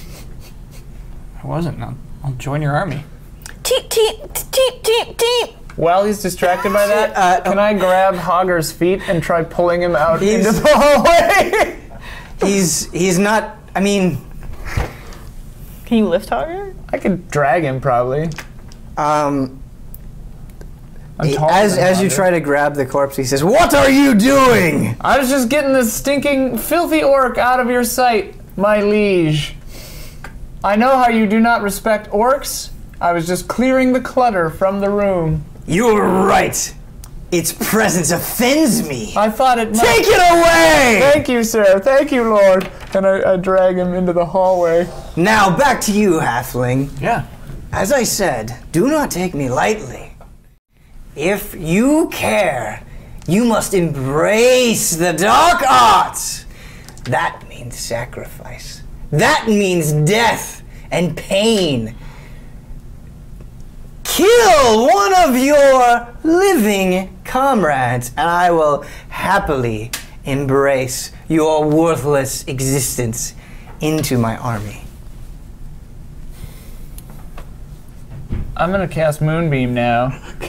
I wasn't. I'll, I'll join your army. Teep, teep, teep, teep, teep. While he's distracted by that, Uh, can I grab Hogger's feet and try pulling him out He's- into the hallway? He's he's not. I mean, Can you lift Hogger? I could drag him probably. um, I'm he- taller as than as you Hogger. try to grab the corpse, he says, "What are you doing?" I was just getting this stinking, filthy orc out of your sight, my liege. I know how you do not respect orcs. I was just clearing the clutter from the room. You're right. Its presence offends me. I thought it might. Take it away! Thank you, sir. Thank you, Lord. And I, I drag him into the hallway. Now back to you, halfling. Yeah. As I said, do not take me lightly. If you care, you must embrace the dark arts. That means sacrifice. That means death and pain. Kill one of your living comrades, and I will happily embrace your worthless existence into my army. I'm gonna cast Moonbeam now.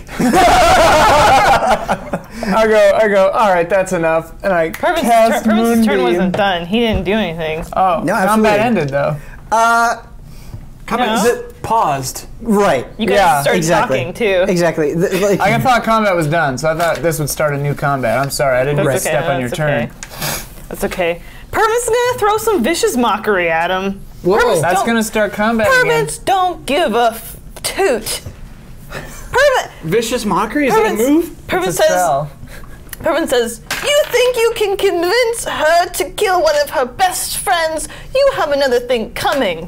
I go, I go, alright, that's enough. And I Pervin's, cast tur- Pervin's turn Moonbeam. wasn't done. He didn't do anything. Oh, No, combat absolutely. ended though. Uh, Combat No. is paused. right. You guys Yeah, started exactly. talking too. Exactly. The- like- I thought combat was done, so I thought this would start a new combat. I'm sorry, I didn't That's step okay, on your that's turn. okay. That's okay. Pervin's gonna throw some vicious mockery at him. Whoa, that's don't- gonna start combat again. Pervins don't give a f- toot. Pervin, Vicious mockery? Is that a Pervin's- move? Pervin It's a says, spell. Pervin says, you think you can convince her to kill one of her best friends? You have another thing coming.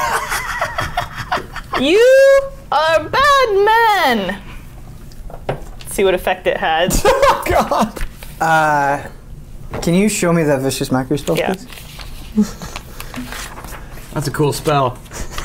You are bad men. Let's see what effect it had. Oh god. uh, can you show me that vicious mockery spell, Yeah. please? That's a cool spell.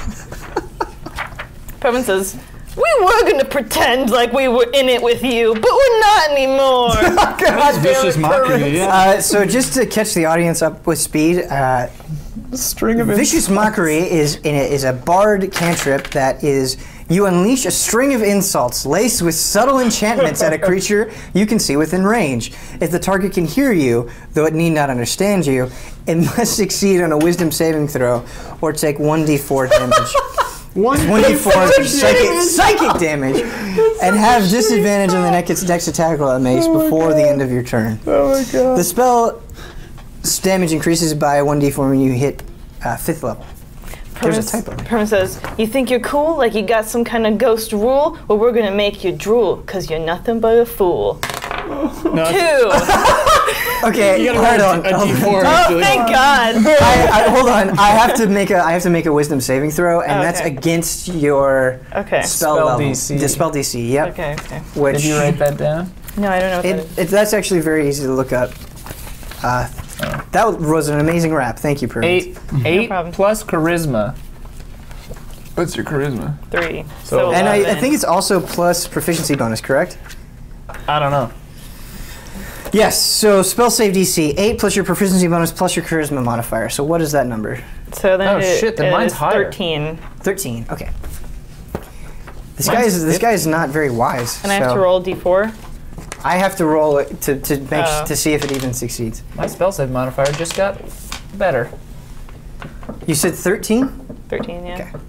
Pervin says, we were gonna pretend like we were in it with you, but we're not anymore. God Vicious mockery, yeah. Uh, so just to catch the audience up with speed, uh, String of vicious mockery is in it is a bard cantrip that is you unleash a string of insults laced with subtle enchantments at a creature you can see within range. If the target can hear you, though it need not understand you, it must succeed on a wisdom saving throw or take one d four damage. One one d four psychic, psychic damage, and have disadvantage on the next dex attack roll it makes before the end of your turn. Oh my god. The spell's damage increases by one d four when you hit uh, fifth level. There's a typo. Pervin says, you think you're cool, like you got some kind of ghost rule? Well, we're gonna make you drool, cause you're nothing but a fool. No, Two. Okay, you gotta hold roll on. a, a hold d on. four. Oh, actually. thank God. I, I, hold on. I have to make a I have to make a wisdom saving throw, and that's Okay. against your Okay. spell, Spell level. D C. The spell D C. Yep. Okay, okay. Which Did you write that down? No, I don't know what that it, is. it, that's actually very easy to look up. Uh, that was an amazing rap. Thank you, Prudence. Eight. Eight problem. plus charisma. What's your charisma? Three. So- So, And I, I eleven. think it's also plus proficiency bonus, correct? I don't know. Yes. So spell save D C eight plus your proficiency bonus plus your charisma modifier. So what is that number? So then Oh, it, shit, then it mine's is higher. thirteen. Thirteen. Okay. This guy is this guy is not very wise. And I have so to roll d four. I have to roll it to to make Oh. to see if it even succeeds. My spell save modifier just got better. You said thirteen. thirteen, yeah. Okay.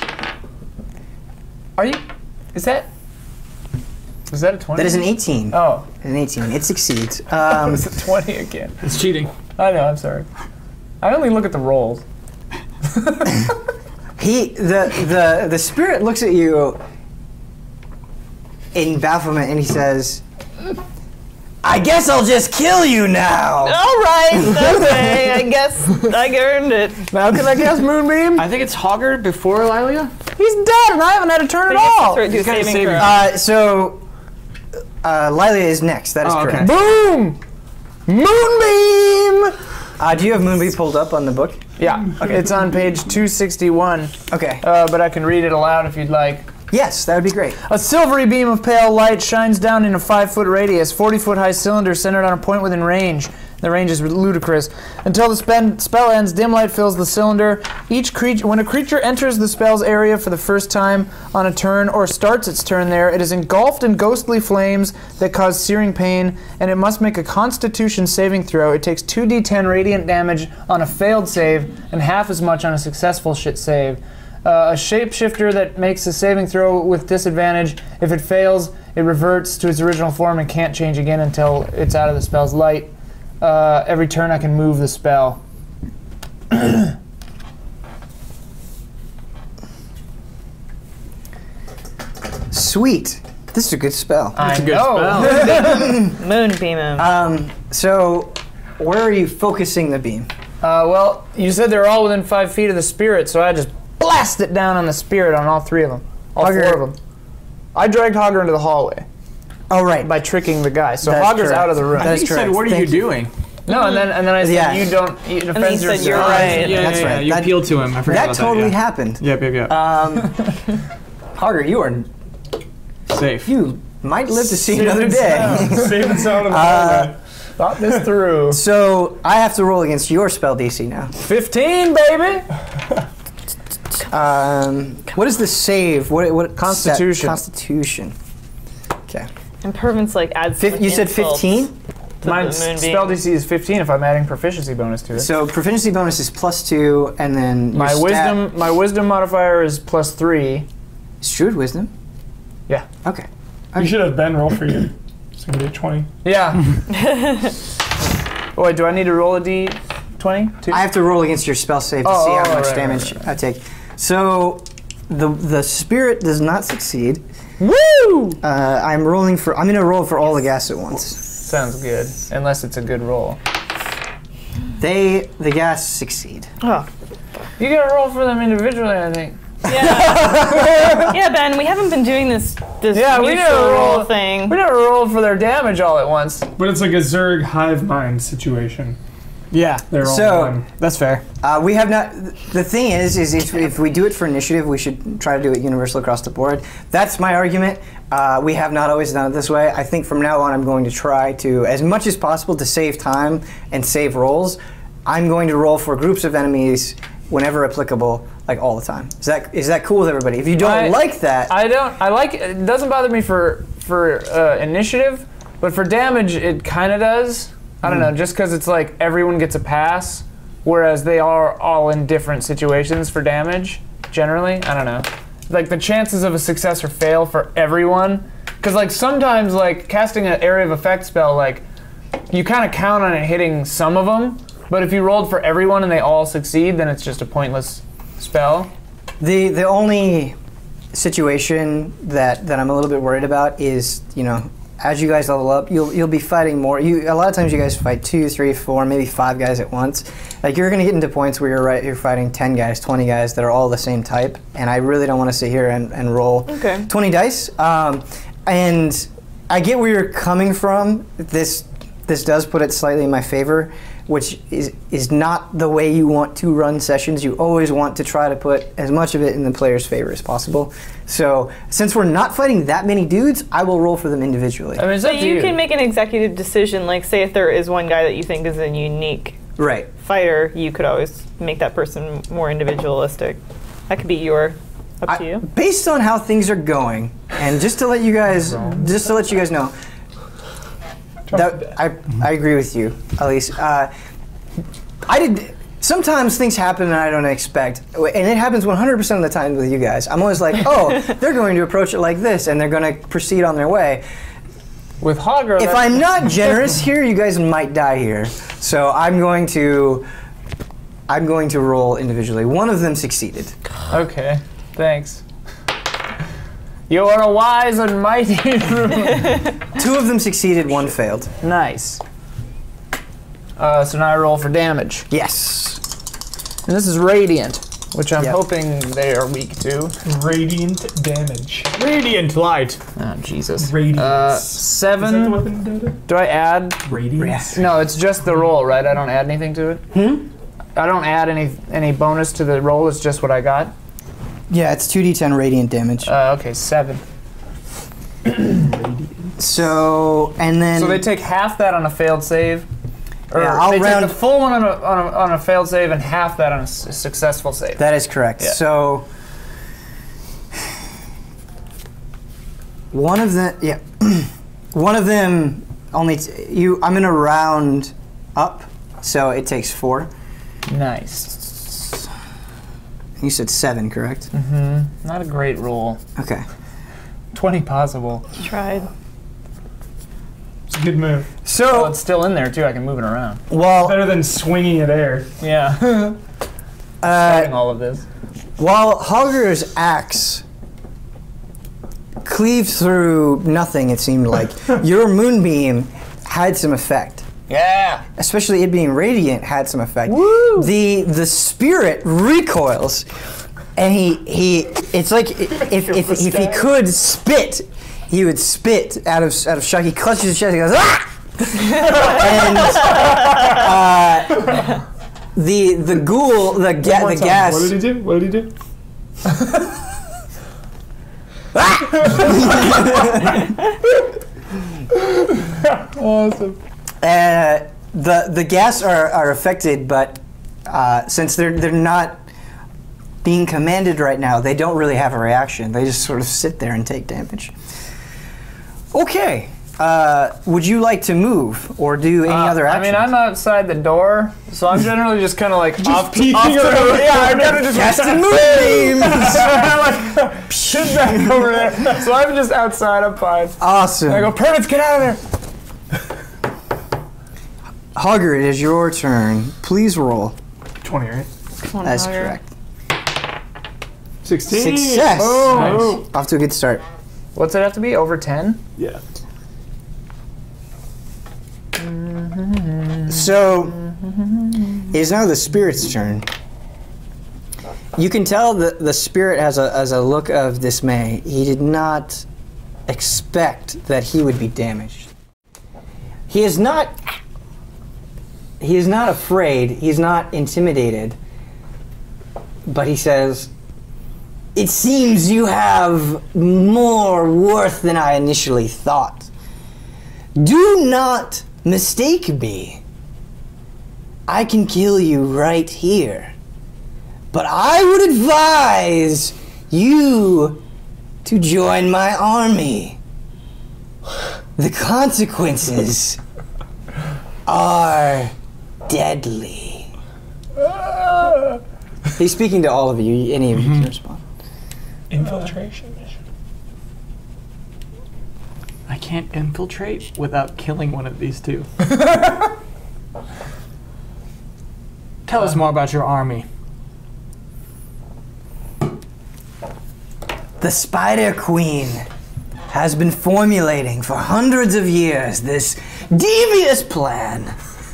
Are you? Is that? Is that a twenty? That is an eighteen. Oh, An eighteen. It succeeds. Um, it's a twenty again. It's cheating. I know. I'm sorry. I only look at the rolls. he the the the spirit looks at you in bafflement and he says, "I guess I'll just kill you now." All right, okay. I guess I earned it. Now can I cast Moonbeam? I think it's Hoggard before Lilia. He's dead, and I haven't had a turn But at you have all. to throw- do a He's got a saving saving throw. throw. Uh, so uh, Lilia is next. That is Oh, okay. correct. Boom! Moonbeam! Uh, do you have Moonbeam pulled up on the book? Yeah, it's on page two sixty-one, Okay. uh, but I can read it aloud if you'd like. Yes, that would be great. A silvery beam of pale light shines down in a five-foot radius, forty-foot-high cylinder centered on a point within range. The range is ludicrous. Until the spen- spell ends, dim light fills the cylinder. Each creature, when a creature enters the spell's area for the first time on a turn or starts its turn there, it is engulfed in ghostly flames that cause searing pain, and it must make a Constitution saving throw. It takes two d ten radiant damage on a failed save and half as much on a successful shit save. Uh, a shapeshifter that makes a saving throw with disadvantage. If it fails, it reverts to its original form and can't change again until it's out of the spell's light. Uh, every turn I can move the spell. Sweet. This is a good spell. I It's a good know. spell. Moonbeam him. Um, so, where are you focusing the beam? Uh, well, you said they're all within five feet of the spirit, so I just blast it down on the spirit on all three of them. All Hogger- four of them. I dragged Hogger into the hallway Oh, right. by tricking the guy, so That's Hogger's correct. out of the room. I That's think you said, correct. what are Thank you you. doing? No, and then and then I said Yeah. you don't. You then defend you said yourself. you're right. Yeah, That's yeah, yeah. right. You That- appealed to him. I forgot That about totally that. Yeah. happened. Yep, yep, yep. Um, Hogger, you are Safe. you might live to see Safe another and day. sound. Safe and sound in the Uh, hallway. Thought this through. So I have to roll against your spell D C now. Fifteen, baby. Um, what is the save? What what Constitution. Constitution. Okay. Impermanence like adds. Fif- like, you said insults fifteen. to My the moonbeam. spell D C is fifteen if I'm adding proficiency bonus to it. So proficiency bonus is plus two, and then your my stat- wisdom, my wisdom modifier is plus three. Is Shrewd wisdom. Yeah. Okay. You should have Ben roll for you. So you get a twenty. Yeah. Oh, wait, do I need to roll a d twenty? Two? I have to roll against your spell save to Oh, see oh, how much right, damage right, I take. So the the spirit does not succeed. Woo! Uh, I'm rolling for. I'm gonna roll for all the gas at once. Sounds good, unless it's a good roll. They the gas succeed. Oh. You gotta roll for them individually, I think. Yeah. Yeah, Ben, we haven't been doing this this Yeah, we mutual never roll roll- thing. We never rolled for their damage all at once. But it's like a Zerg hive mind situation. Yeah, They're all So- one. that's fair. Uh, we have not. The thing is, is if, if we do it for initiative, we should try to do it universal across the board. That's my argument. Uh, we have not always done it this way. I think from now on, I'm going to try to, as much as possible, to save time and save rolls. I'm going to roll for groups of enemies whenever applicable, like all the time. Is that is that cool with everybody? If you don't I- like that, I don't. I like. It doesn't bother me for for uh, initiative, but for damage, it kind of does. I don't know. Just because it's like everyone gets a pass, whereas they are all in different situations for damage. Generally, I don't know. Like the chances of a success or fail for everyone, because like sometimes like casting an area of effect spell, like you kind of count on it hitting some of them, but if you rolled for everyone and they all succeed, then it's just a pointless spell. the the only situation that, that I'm a little bit worried about is, you know, as you guys level up, you'll you'll be fighting more. You a lot of times you guys fight two, three, four, maybe five guys at once. Like you're gonna get into points where you're right, you're fighting ten guys, twenty guys that are all the same type, and I really don't want to sit here and, and roll Okay. twenty dice. Um, and I get where you're coming from. This this does put it slightly in my favor, which is is not the way you want to run sessions. You always want to try to put as much of it in the player's favor as possible. So since we're not fighting that many dudes, I will roll for them individually. I mean, it's So up to you you. can make an executive decision, like say if there is one guy that you think is a unique Right. fighter, you could always make that person more individualistic. That could be your up to I- you. based on how things are going, and just to let you guys, just to let you guys know, that I I agree with you, Elise. Uh, I did. Sometimes things happen and I don't expect, and it happens one hundred percent of the time with you guys. I'm always like, oh, they're going to approach it like this, and they're going to proceed on their way. With Hogger, If that's- I'm not generous here, you guys might die here. So I'm going to, I'm going to roll individually. One of them succeeded. Okay, thanks. You are a wise and mighty. Two of them succeeded. One failed. Nice. Uh, so now I roll for damage. Yes. And this is radiant, which I'm Yep. hoping they are weak to. Radiant damage. Radiant light. Oh, Jesus. Radiance. Uh, Is that the seven. weapon, Dota? Do I add? Radiance. No, it's just the roll, right? I don't add anything to it? Hmm? I don't add any any bonus to the roll, it's just what I got? Yeah, it's two d ten radiant damage. Uh, okay, seven. So, and then... So they take half that on a failed save? Or Yeah, I'll they round- take the full one on a, on, a, on a failed save and half that on a s- successful save. That is correct. Yeah. So, one of them, yeah, one of them only, t- you, I'm going to round up, so it takes four. Nice. You said seven, correct? Mm-hmm. Not a great roll. Okay. twenty possible. Tried. It's a good move. Oh, So, it's still in there too. I can move it around. while, Better than swinging at air. Yeah. uh, Starting all of this. while Hogger's axe cleave through nothing, it seemed like. Your moonbeam had some effect. Yeah. Especially it being radiant had some effect. Woo! The the spirit recoils, and he he. It's like if if, if, if he could spit, he would spit out of out of shock. He clutches his chest. He goes ah! and uh, the the ghoul the ga- One the more time. gas. What did he do? What did he do? Awesome. Uh, the the gas are, are affected, but uh, since they're they're not being commanded right now, they don't really have a reaction. They just sort of sit there and take damage. Okay. Uh, would you like to move or do any Uh, other I action? mean, I'm outside the door, so I'm generally just kind of like off, peeking off to the around. yeah. I'm kind of just Casting moonbeams. like shit back over there. So I'm just outside. I'm fine. Awesome. And I go, Permits, get out of there. Hugger, it is your turn. Please roll. twenty, right? Come on, That's Hugger. correct. sixteen. Success. Oh. Off to a good start. What's it have to be? Over ten? Yeah. So, it is now the spirit's turn. You can tell that the spirit has a, has a look of dismay. He did not expect that he would be damaged. He is not. He is not afraid. He's not intimidated. But he says, "It seems you have more worth than I initially thought. Do not mistake me. I can kill you right here. But I would advise you to join my army. The consequences are deadly." He's speaking to all of you. Any of you can respond. Infiltration. I can't infiltrate without killing one of these two. Tell us more about your army. The Spider Queen has been formulating for hundreds of years this devious plan.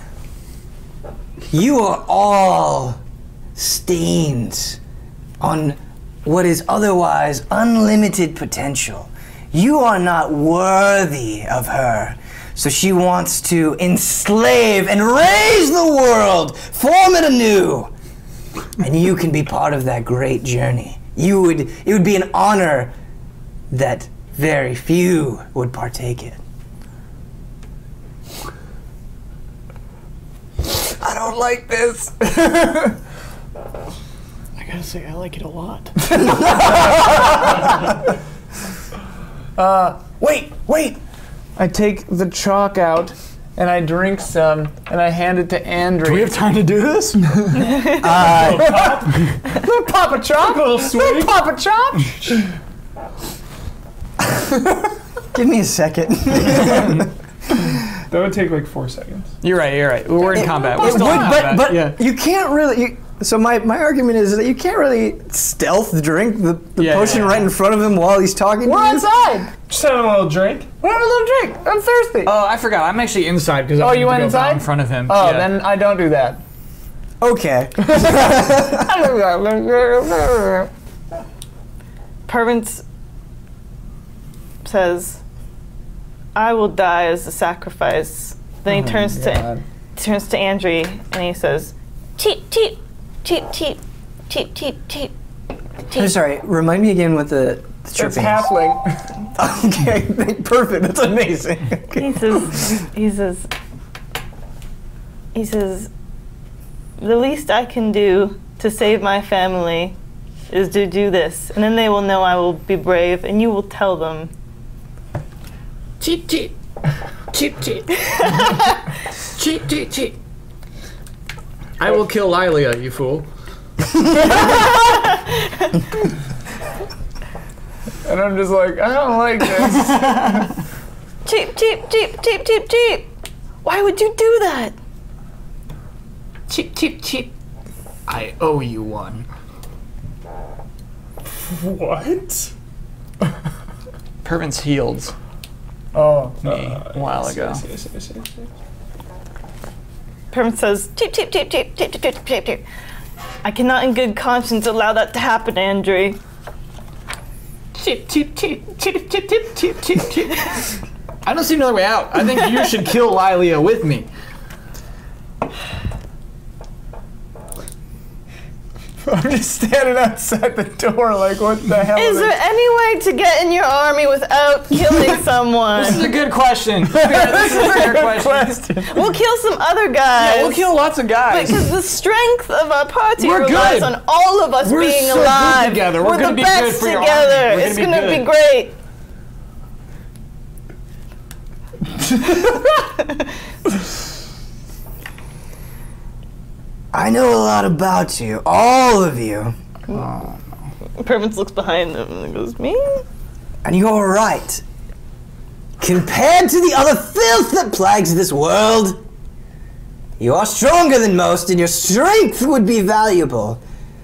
You are all stains on what is otherwise unlimited potential. You are not worthy of her. So she wants to enslave and raise the world, form it anew. And you can be part of that great journey. You would, it would be an honor that very few would partake in. I don't like this. I gotta say, I like it a lot. Uh, wait, wait. I take the chalk out and I drink some and I hand it to Andrew. Do we have time to do this? Little pop a chalk. Little sweet. Pop a chalk. Give me a second. That would take like four seconds. You're right, you're right. We're in It- combat. it We're still in would, but combat. but yeah. you can't really. You, so my, my argument is that you can't really stealth drink the, the Yeah, potion yeah, right yeah. in front of him while he's talking We're to you. outside. Just have a little drink. We're having a little drink. I'm thirsty. Oh, I forgot. I'm actually inside because I Oh, wanted you to went go inside? in front of him. oh, Yeah. then I don't do that. Okay. Pervance says, "I will die as a sacrifice." Then he turns to turns to Andrew and he says, "Cheep, cheep, cheep, cheep, cheep, cheep, cheep." I'm sorry. Remind me again what the, the It's chirping is. halfling. Okay, perfect. That's amazing. Okay. He says, he says, he says, "The least I can do to save my family is to do this, and then they will know I will be brave, and you will tell them." Cheep, cheep. Cheep, cheep. Cheep, cheep, cheep. I will kill Lilia, you fool. And I'm just like, I don't like this. Cheep, cheep, cheep, cheep, cheep, cheep. Why would you do that? Cheep, cheep, cheep. I owe you one. What? Pervins healed Oh. me Uh, a while yes, ago. Yes, yes, yes, yes, yes. Permit says, "Cheep, cheep, cheep, cheep, cheep, cheep, cheep, cheep, cheep. I cannot in good conscience allow that to happen, Andrew." Chip, chip, chip, chip, chip, chip, chip, chip, chip. I don't see another way out. I think you should kill Lilia with me. I'm just standing outside the door like, what the hell Is there any way to get in your army without killing someone? This is a good question. Yeah, this is a fair question. We'll kill some other guys. Yeah, we'll kill lots of guys. Because the strength of our party We're relies good. on all of us We're being so good alive. together. We're We're gonna the be good best for your together. army. We're It's gonna be gonna be good. great. I know a lot about you, all of you, Pervins looks behind him and goes, "Me?" and you're right. Compared to the other filth that plagues this world, you are stronger than most, and your strength would be valuable.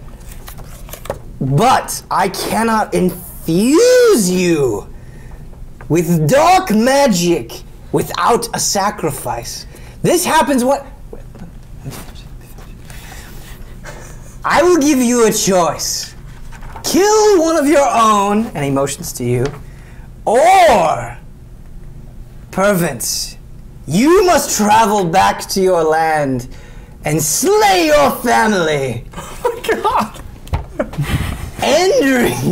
But I cannot infuse you with dark magic without a sacrifice. This happens what? I will give you a choice. Kill one of your own, and he motions to you, or, Pervins, you must travel back to your land and slay your family. Oh my god! Henry,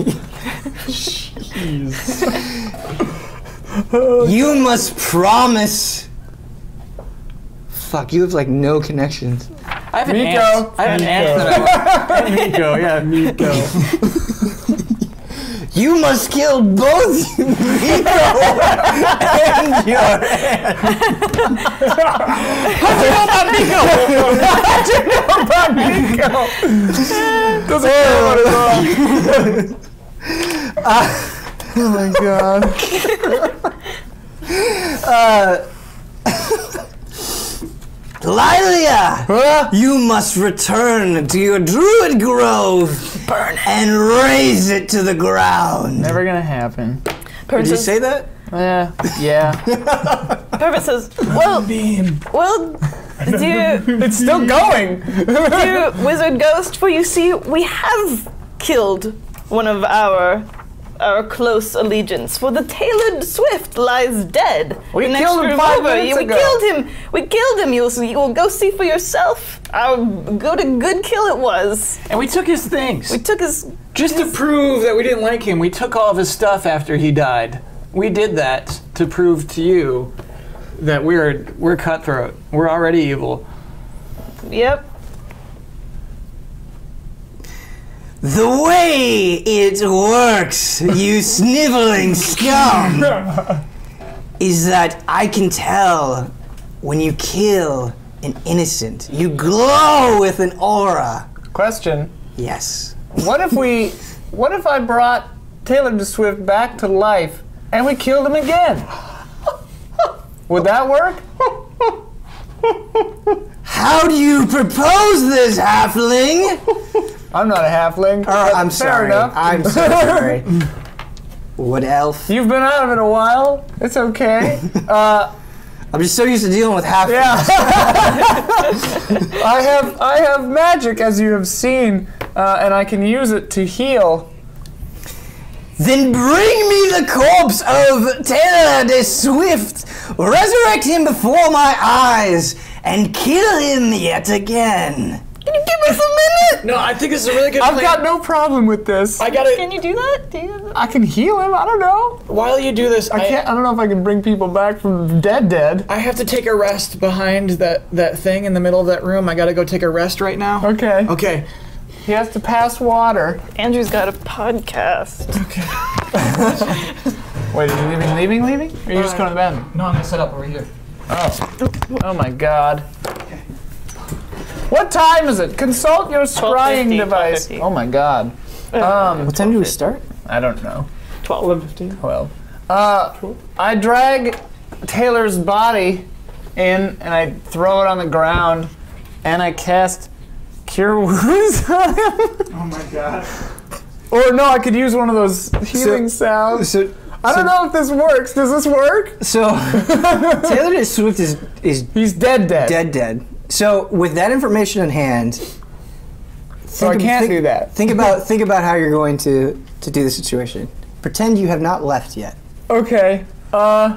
you must promise. Fuck, you have like no connections. I have an Miko. aunt. I have an aunt that I love. Miko, yeah, Miko. You must kill both Miko and your aunt. How'd you know about Miko? How'd you know about Miko? Doesn't care what it's all. Uh, oh my god. uh, Lilia, Huh? you must return to your druid grove Burn and raze it to the ground. Never gonna happen. Pervin Did you says, say that? Yeah. Yeah. Pervin says, "Well, well, dear, It's still going. dear wizard ghost, for you see, we have killed one of our." Our close allegiance, for the tailored swift lies dead. We the next killed him room five over. minutes Yeah, we ago. killed him. We killed him. You'll see, you'll go see for yourself. How good a good kill it was. And we took his things. We took his. Just to prove that we didn't like him, we took all of his stuff after he died. We did that to prove to you that we're we're cutthroat. We're already evil. Yep. The way it works, you sniveling scum, is that I can tell when you kill an innocent. You glow with an aura. Question. Yes. What if we, what if I brought Taylor de Swift back to life and we killed him again? Would that work? How do you propose this, halfling? I'm not a halfling. Uh, but I'm fair sorry. enough. I'm so sorry. Wood elf. You've been out of it a while. It's okay. Uh, I'm just so used to dealing with halflings. yeah. I have I have magic, as you have seen, uh, and I can use it to heal. Then bring me the corpse of Taylor de Swift. Resurrect him before my eyes and kill him yet again. Can you give us a minute? No, I think this is a really good I've plan. got no problem with this. I gotta. Can you do that? Do you? I can heal him. I don't know. While you do this, I can't. I don't know if I can bring people back from dead, dead. I have to take a rest behind that, that thing in the middle of that room. I gotta go take a rest right now. Okay. Okay. He has to pass water. Andrew's got a podcast. Wait, are you leaving, leaving, leaving? Or are you just going to the bathroom? No, I'm gonna set up over here. Oh. Oh my god. What time is it? Consult your scrying fifty, device. twelve fifty. Oh my god. Um, What time do we start? I don't know. Twelve. eleven fifteen. Well, uh, I drag Taylor's body in and I throw it on the ground and I cast Cure Wounds on him. Oh my god. Or no, I could use one of those healing So- sounds. So, I don't know if this works. Does this work? So Taylor Swift is is He's dead, dead. dead, dead. So with that information in hand, So I think- can't think- do that. Think about think about how you're going to to do the situation. Pretend you have not left yet. Okay. Uh.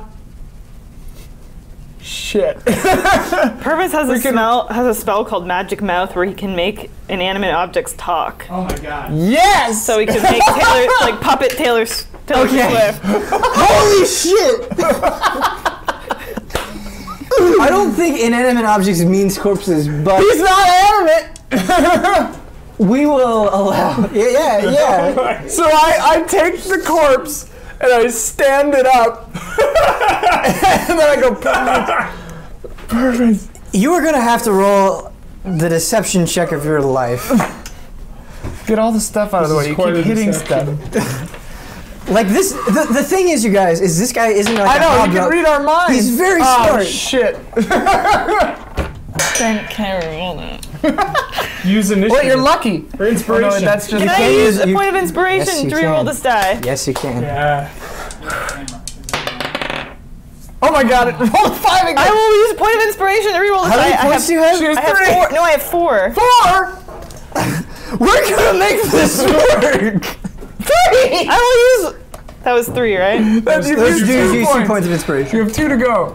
Shit. Purvis has a can- smell has a spell called Magic Mouth where he can make inanimate objects talk. Oh my god. Yes. So he could make Taylor like puppet Taylor S- Taylor Okay. Swift. Holy shit! I don't think inanimate objects means corpses, but He's not animate. we will allow. Yeah, yeah, yeah. So I, I take the corpse and I stand it up, and then I go. Perfect. You are gonna have to roll the deception check of your life. Get all the stuff out of the way. is You quite keep a hitting deception. stuff. Like this, the, the thing is, you guys, is this guy isn't like I a know. You can hobgoblin. read our minds. He's very oh, smart. shit. Then can I roll that? Use initiative. Well, you're lucky. For inspiration. Oh, no, that's just. Can I can't use use- a you- point of inspiration Yes, you to reroll can. this die? Yes, you can. Yeah. Oh my god! It rolled a five again. I will use a point of inspiration to reroll this How many die. I points have, do you have? She has I have three. four. No, I have four. Four. We're gonna make this work. Three. I will use. That was three, right? That's you Let's used do two use two points. points of inspiration. You have two to go.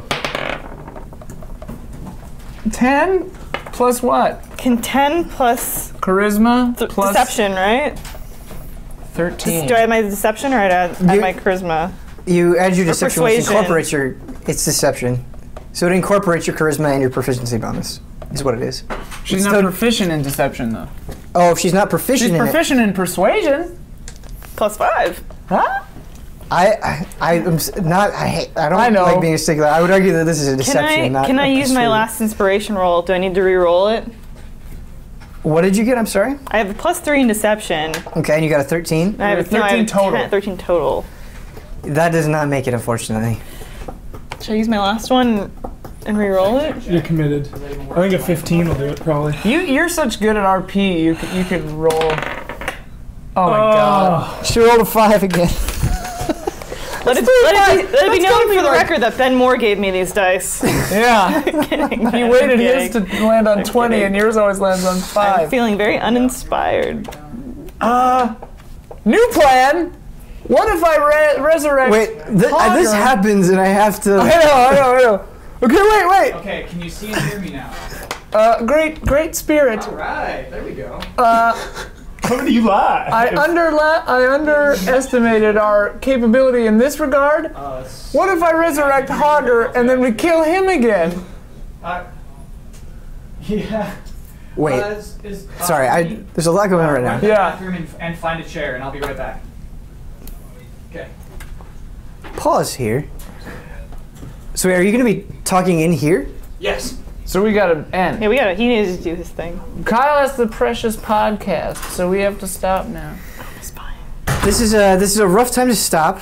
Ten plus what? Can ten plus Charisma th- plus deception, right? thirteen. Do I add my deception or I add, add You- my charisma? You add your Or deception, which persuasion. incorporates your. It's deception, so it incorporates your charisma and your proficiency bonus. Is what it is. She's It's not still- proficient in deception though. Oh, if she's not proficient She's in proficient in persuasion. Plus five. Huh? it, I, I, I am s- not. I hate. I don't I know. like being a stickler. I would argue that this is a Can deception. I not can a I use my persuasion. last inspiration roll? Do I need to re-roll it? What did you get? I'm sorry. I have a plus three in deception. Okay, and you got a thirteen. I have, You have no, I have thirteen total. ten, thirteen total. That does not make it, unfortunately. Should I use my last one and re-roll it? You're committed. I think a fifteen will do it, probably. You you're such good at R P. You could, you could roll. Oh my god. She rolled a five again. Let it, pretty let it fine. be, let it be That's known gotta be for the like- record that Ben Moore gave me these dice. Yeah. Kidding, He I'm waited his to kidding. land on I'm twenty, kidding. and yours always lands on I'm five. feeling very uninspired. Uh, new plan. What if I re- resurrect? Wait, th- uh, this Hogger? happens, and I have to. I know, I know, I know. Okay, wait, wait. Okay, can you see and hear me now? Uh, great, great spirit. Alright, there we go. Uh, How do you lie? I underla- I underestimated our capability in this regard. Uh, s- What if I resurrect Hogger and then we kill him again? uh, yeah. Wait. Uh, is, is, uh, Sorry, I. me- There's a lot going on right run now. to the Yeah. bathroom and, and find a chair, and I'll be right back. Okay. Pause here. So, are you going to be talking in here? Yes. So we gotta end. Yeah, we gotta. He needs to do his thing. Kyle has the precious podcast, so we have to stop now. It's fine. This is a this is a rough time to stop.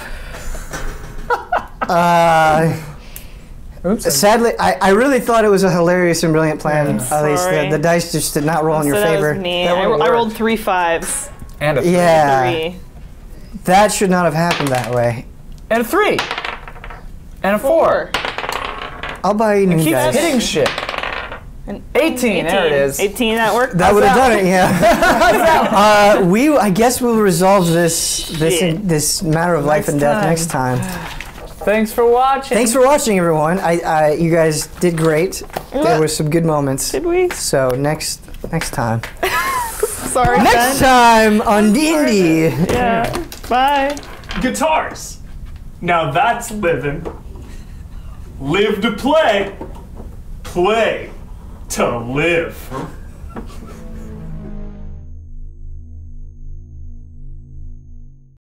uh, Oops. sadly, I, I really thought it was a hilarious and brilliant plan. Yeah. At least Sorry. the, the dice just did not roll in your So that favor. was me. That I, would've ro- I rolled worked. three fives. And a Yeah, Three. that should not have happened that way. and a three. And a four. I'll buy you new Keeps dice. hitting shit. And eighteen, there it is. eighteen, that worked. That would have that? done it, yeah. uh, we, I guess, we'll resolve this this Shit. this matter of life Next and death time. next time. Thanks for watching. Thanks for watching, everyone. I, I you guys did great. There was some good moments. Did we? So next next time. Sorry, Next Ben. time on D and D. Yeah. Bye. Guitars. Now that's living. Live to play. Play to live.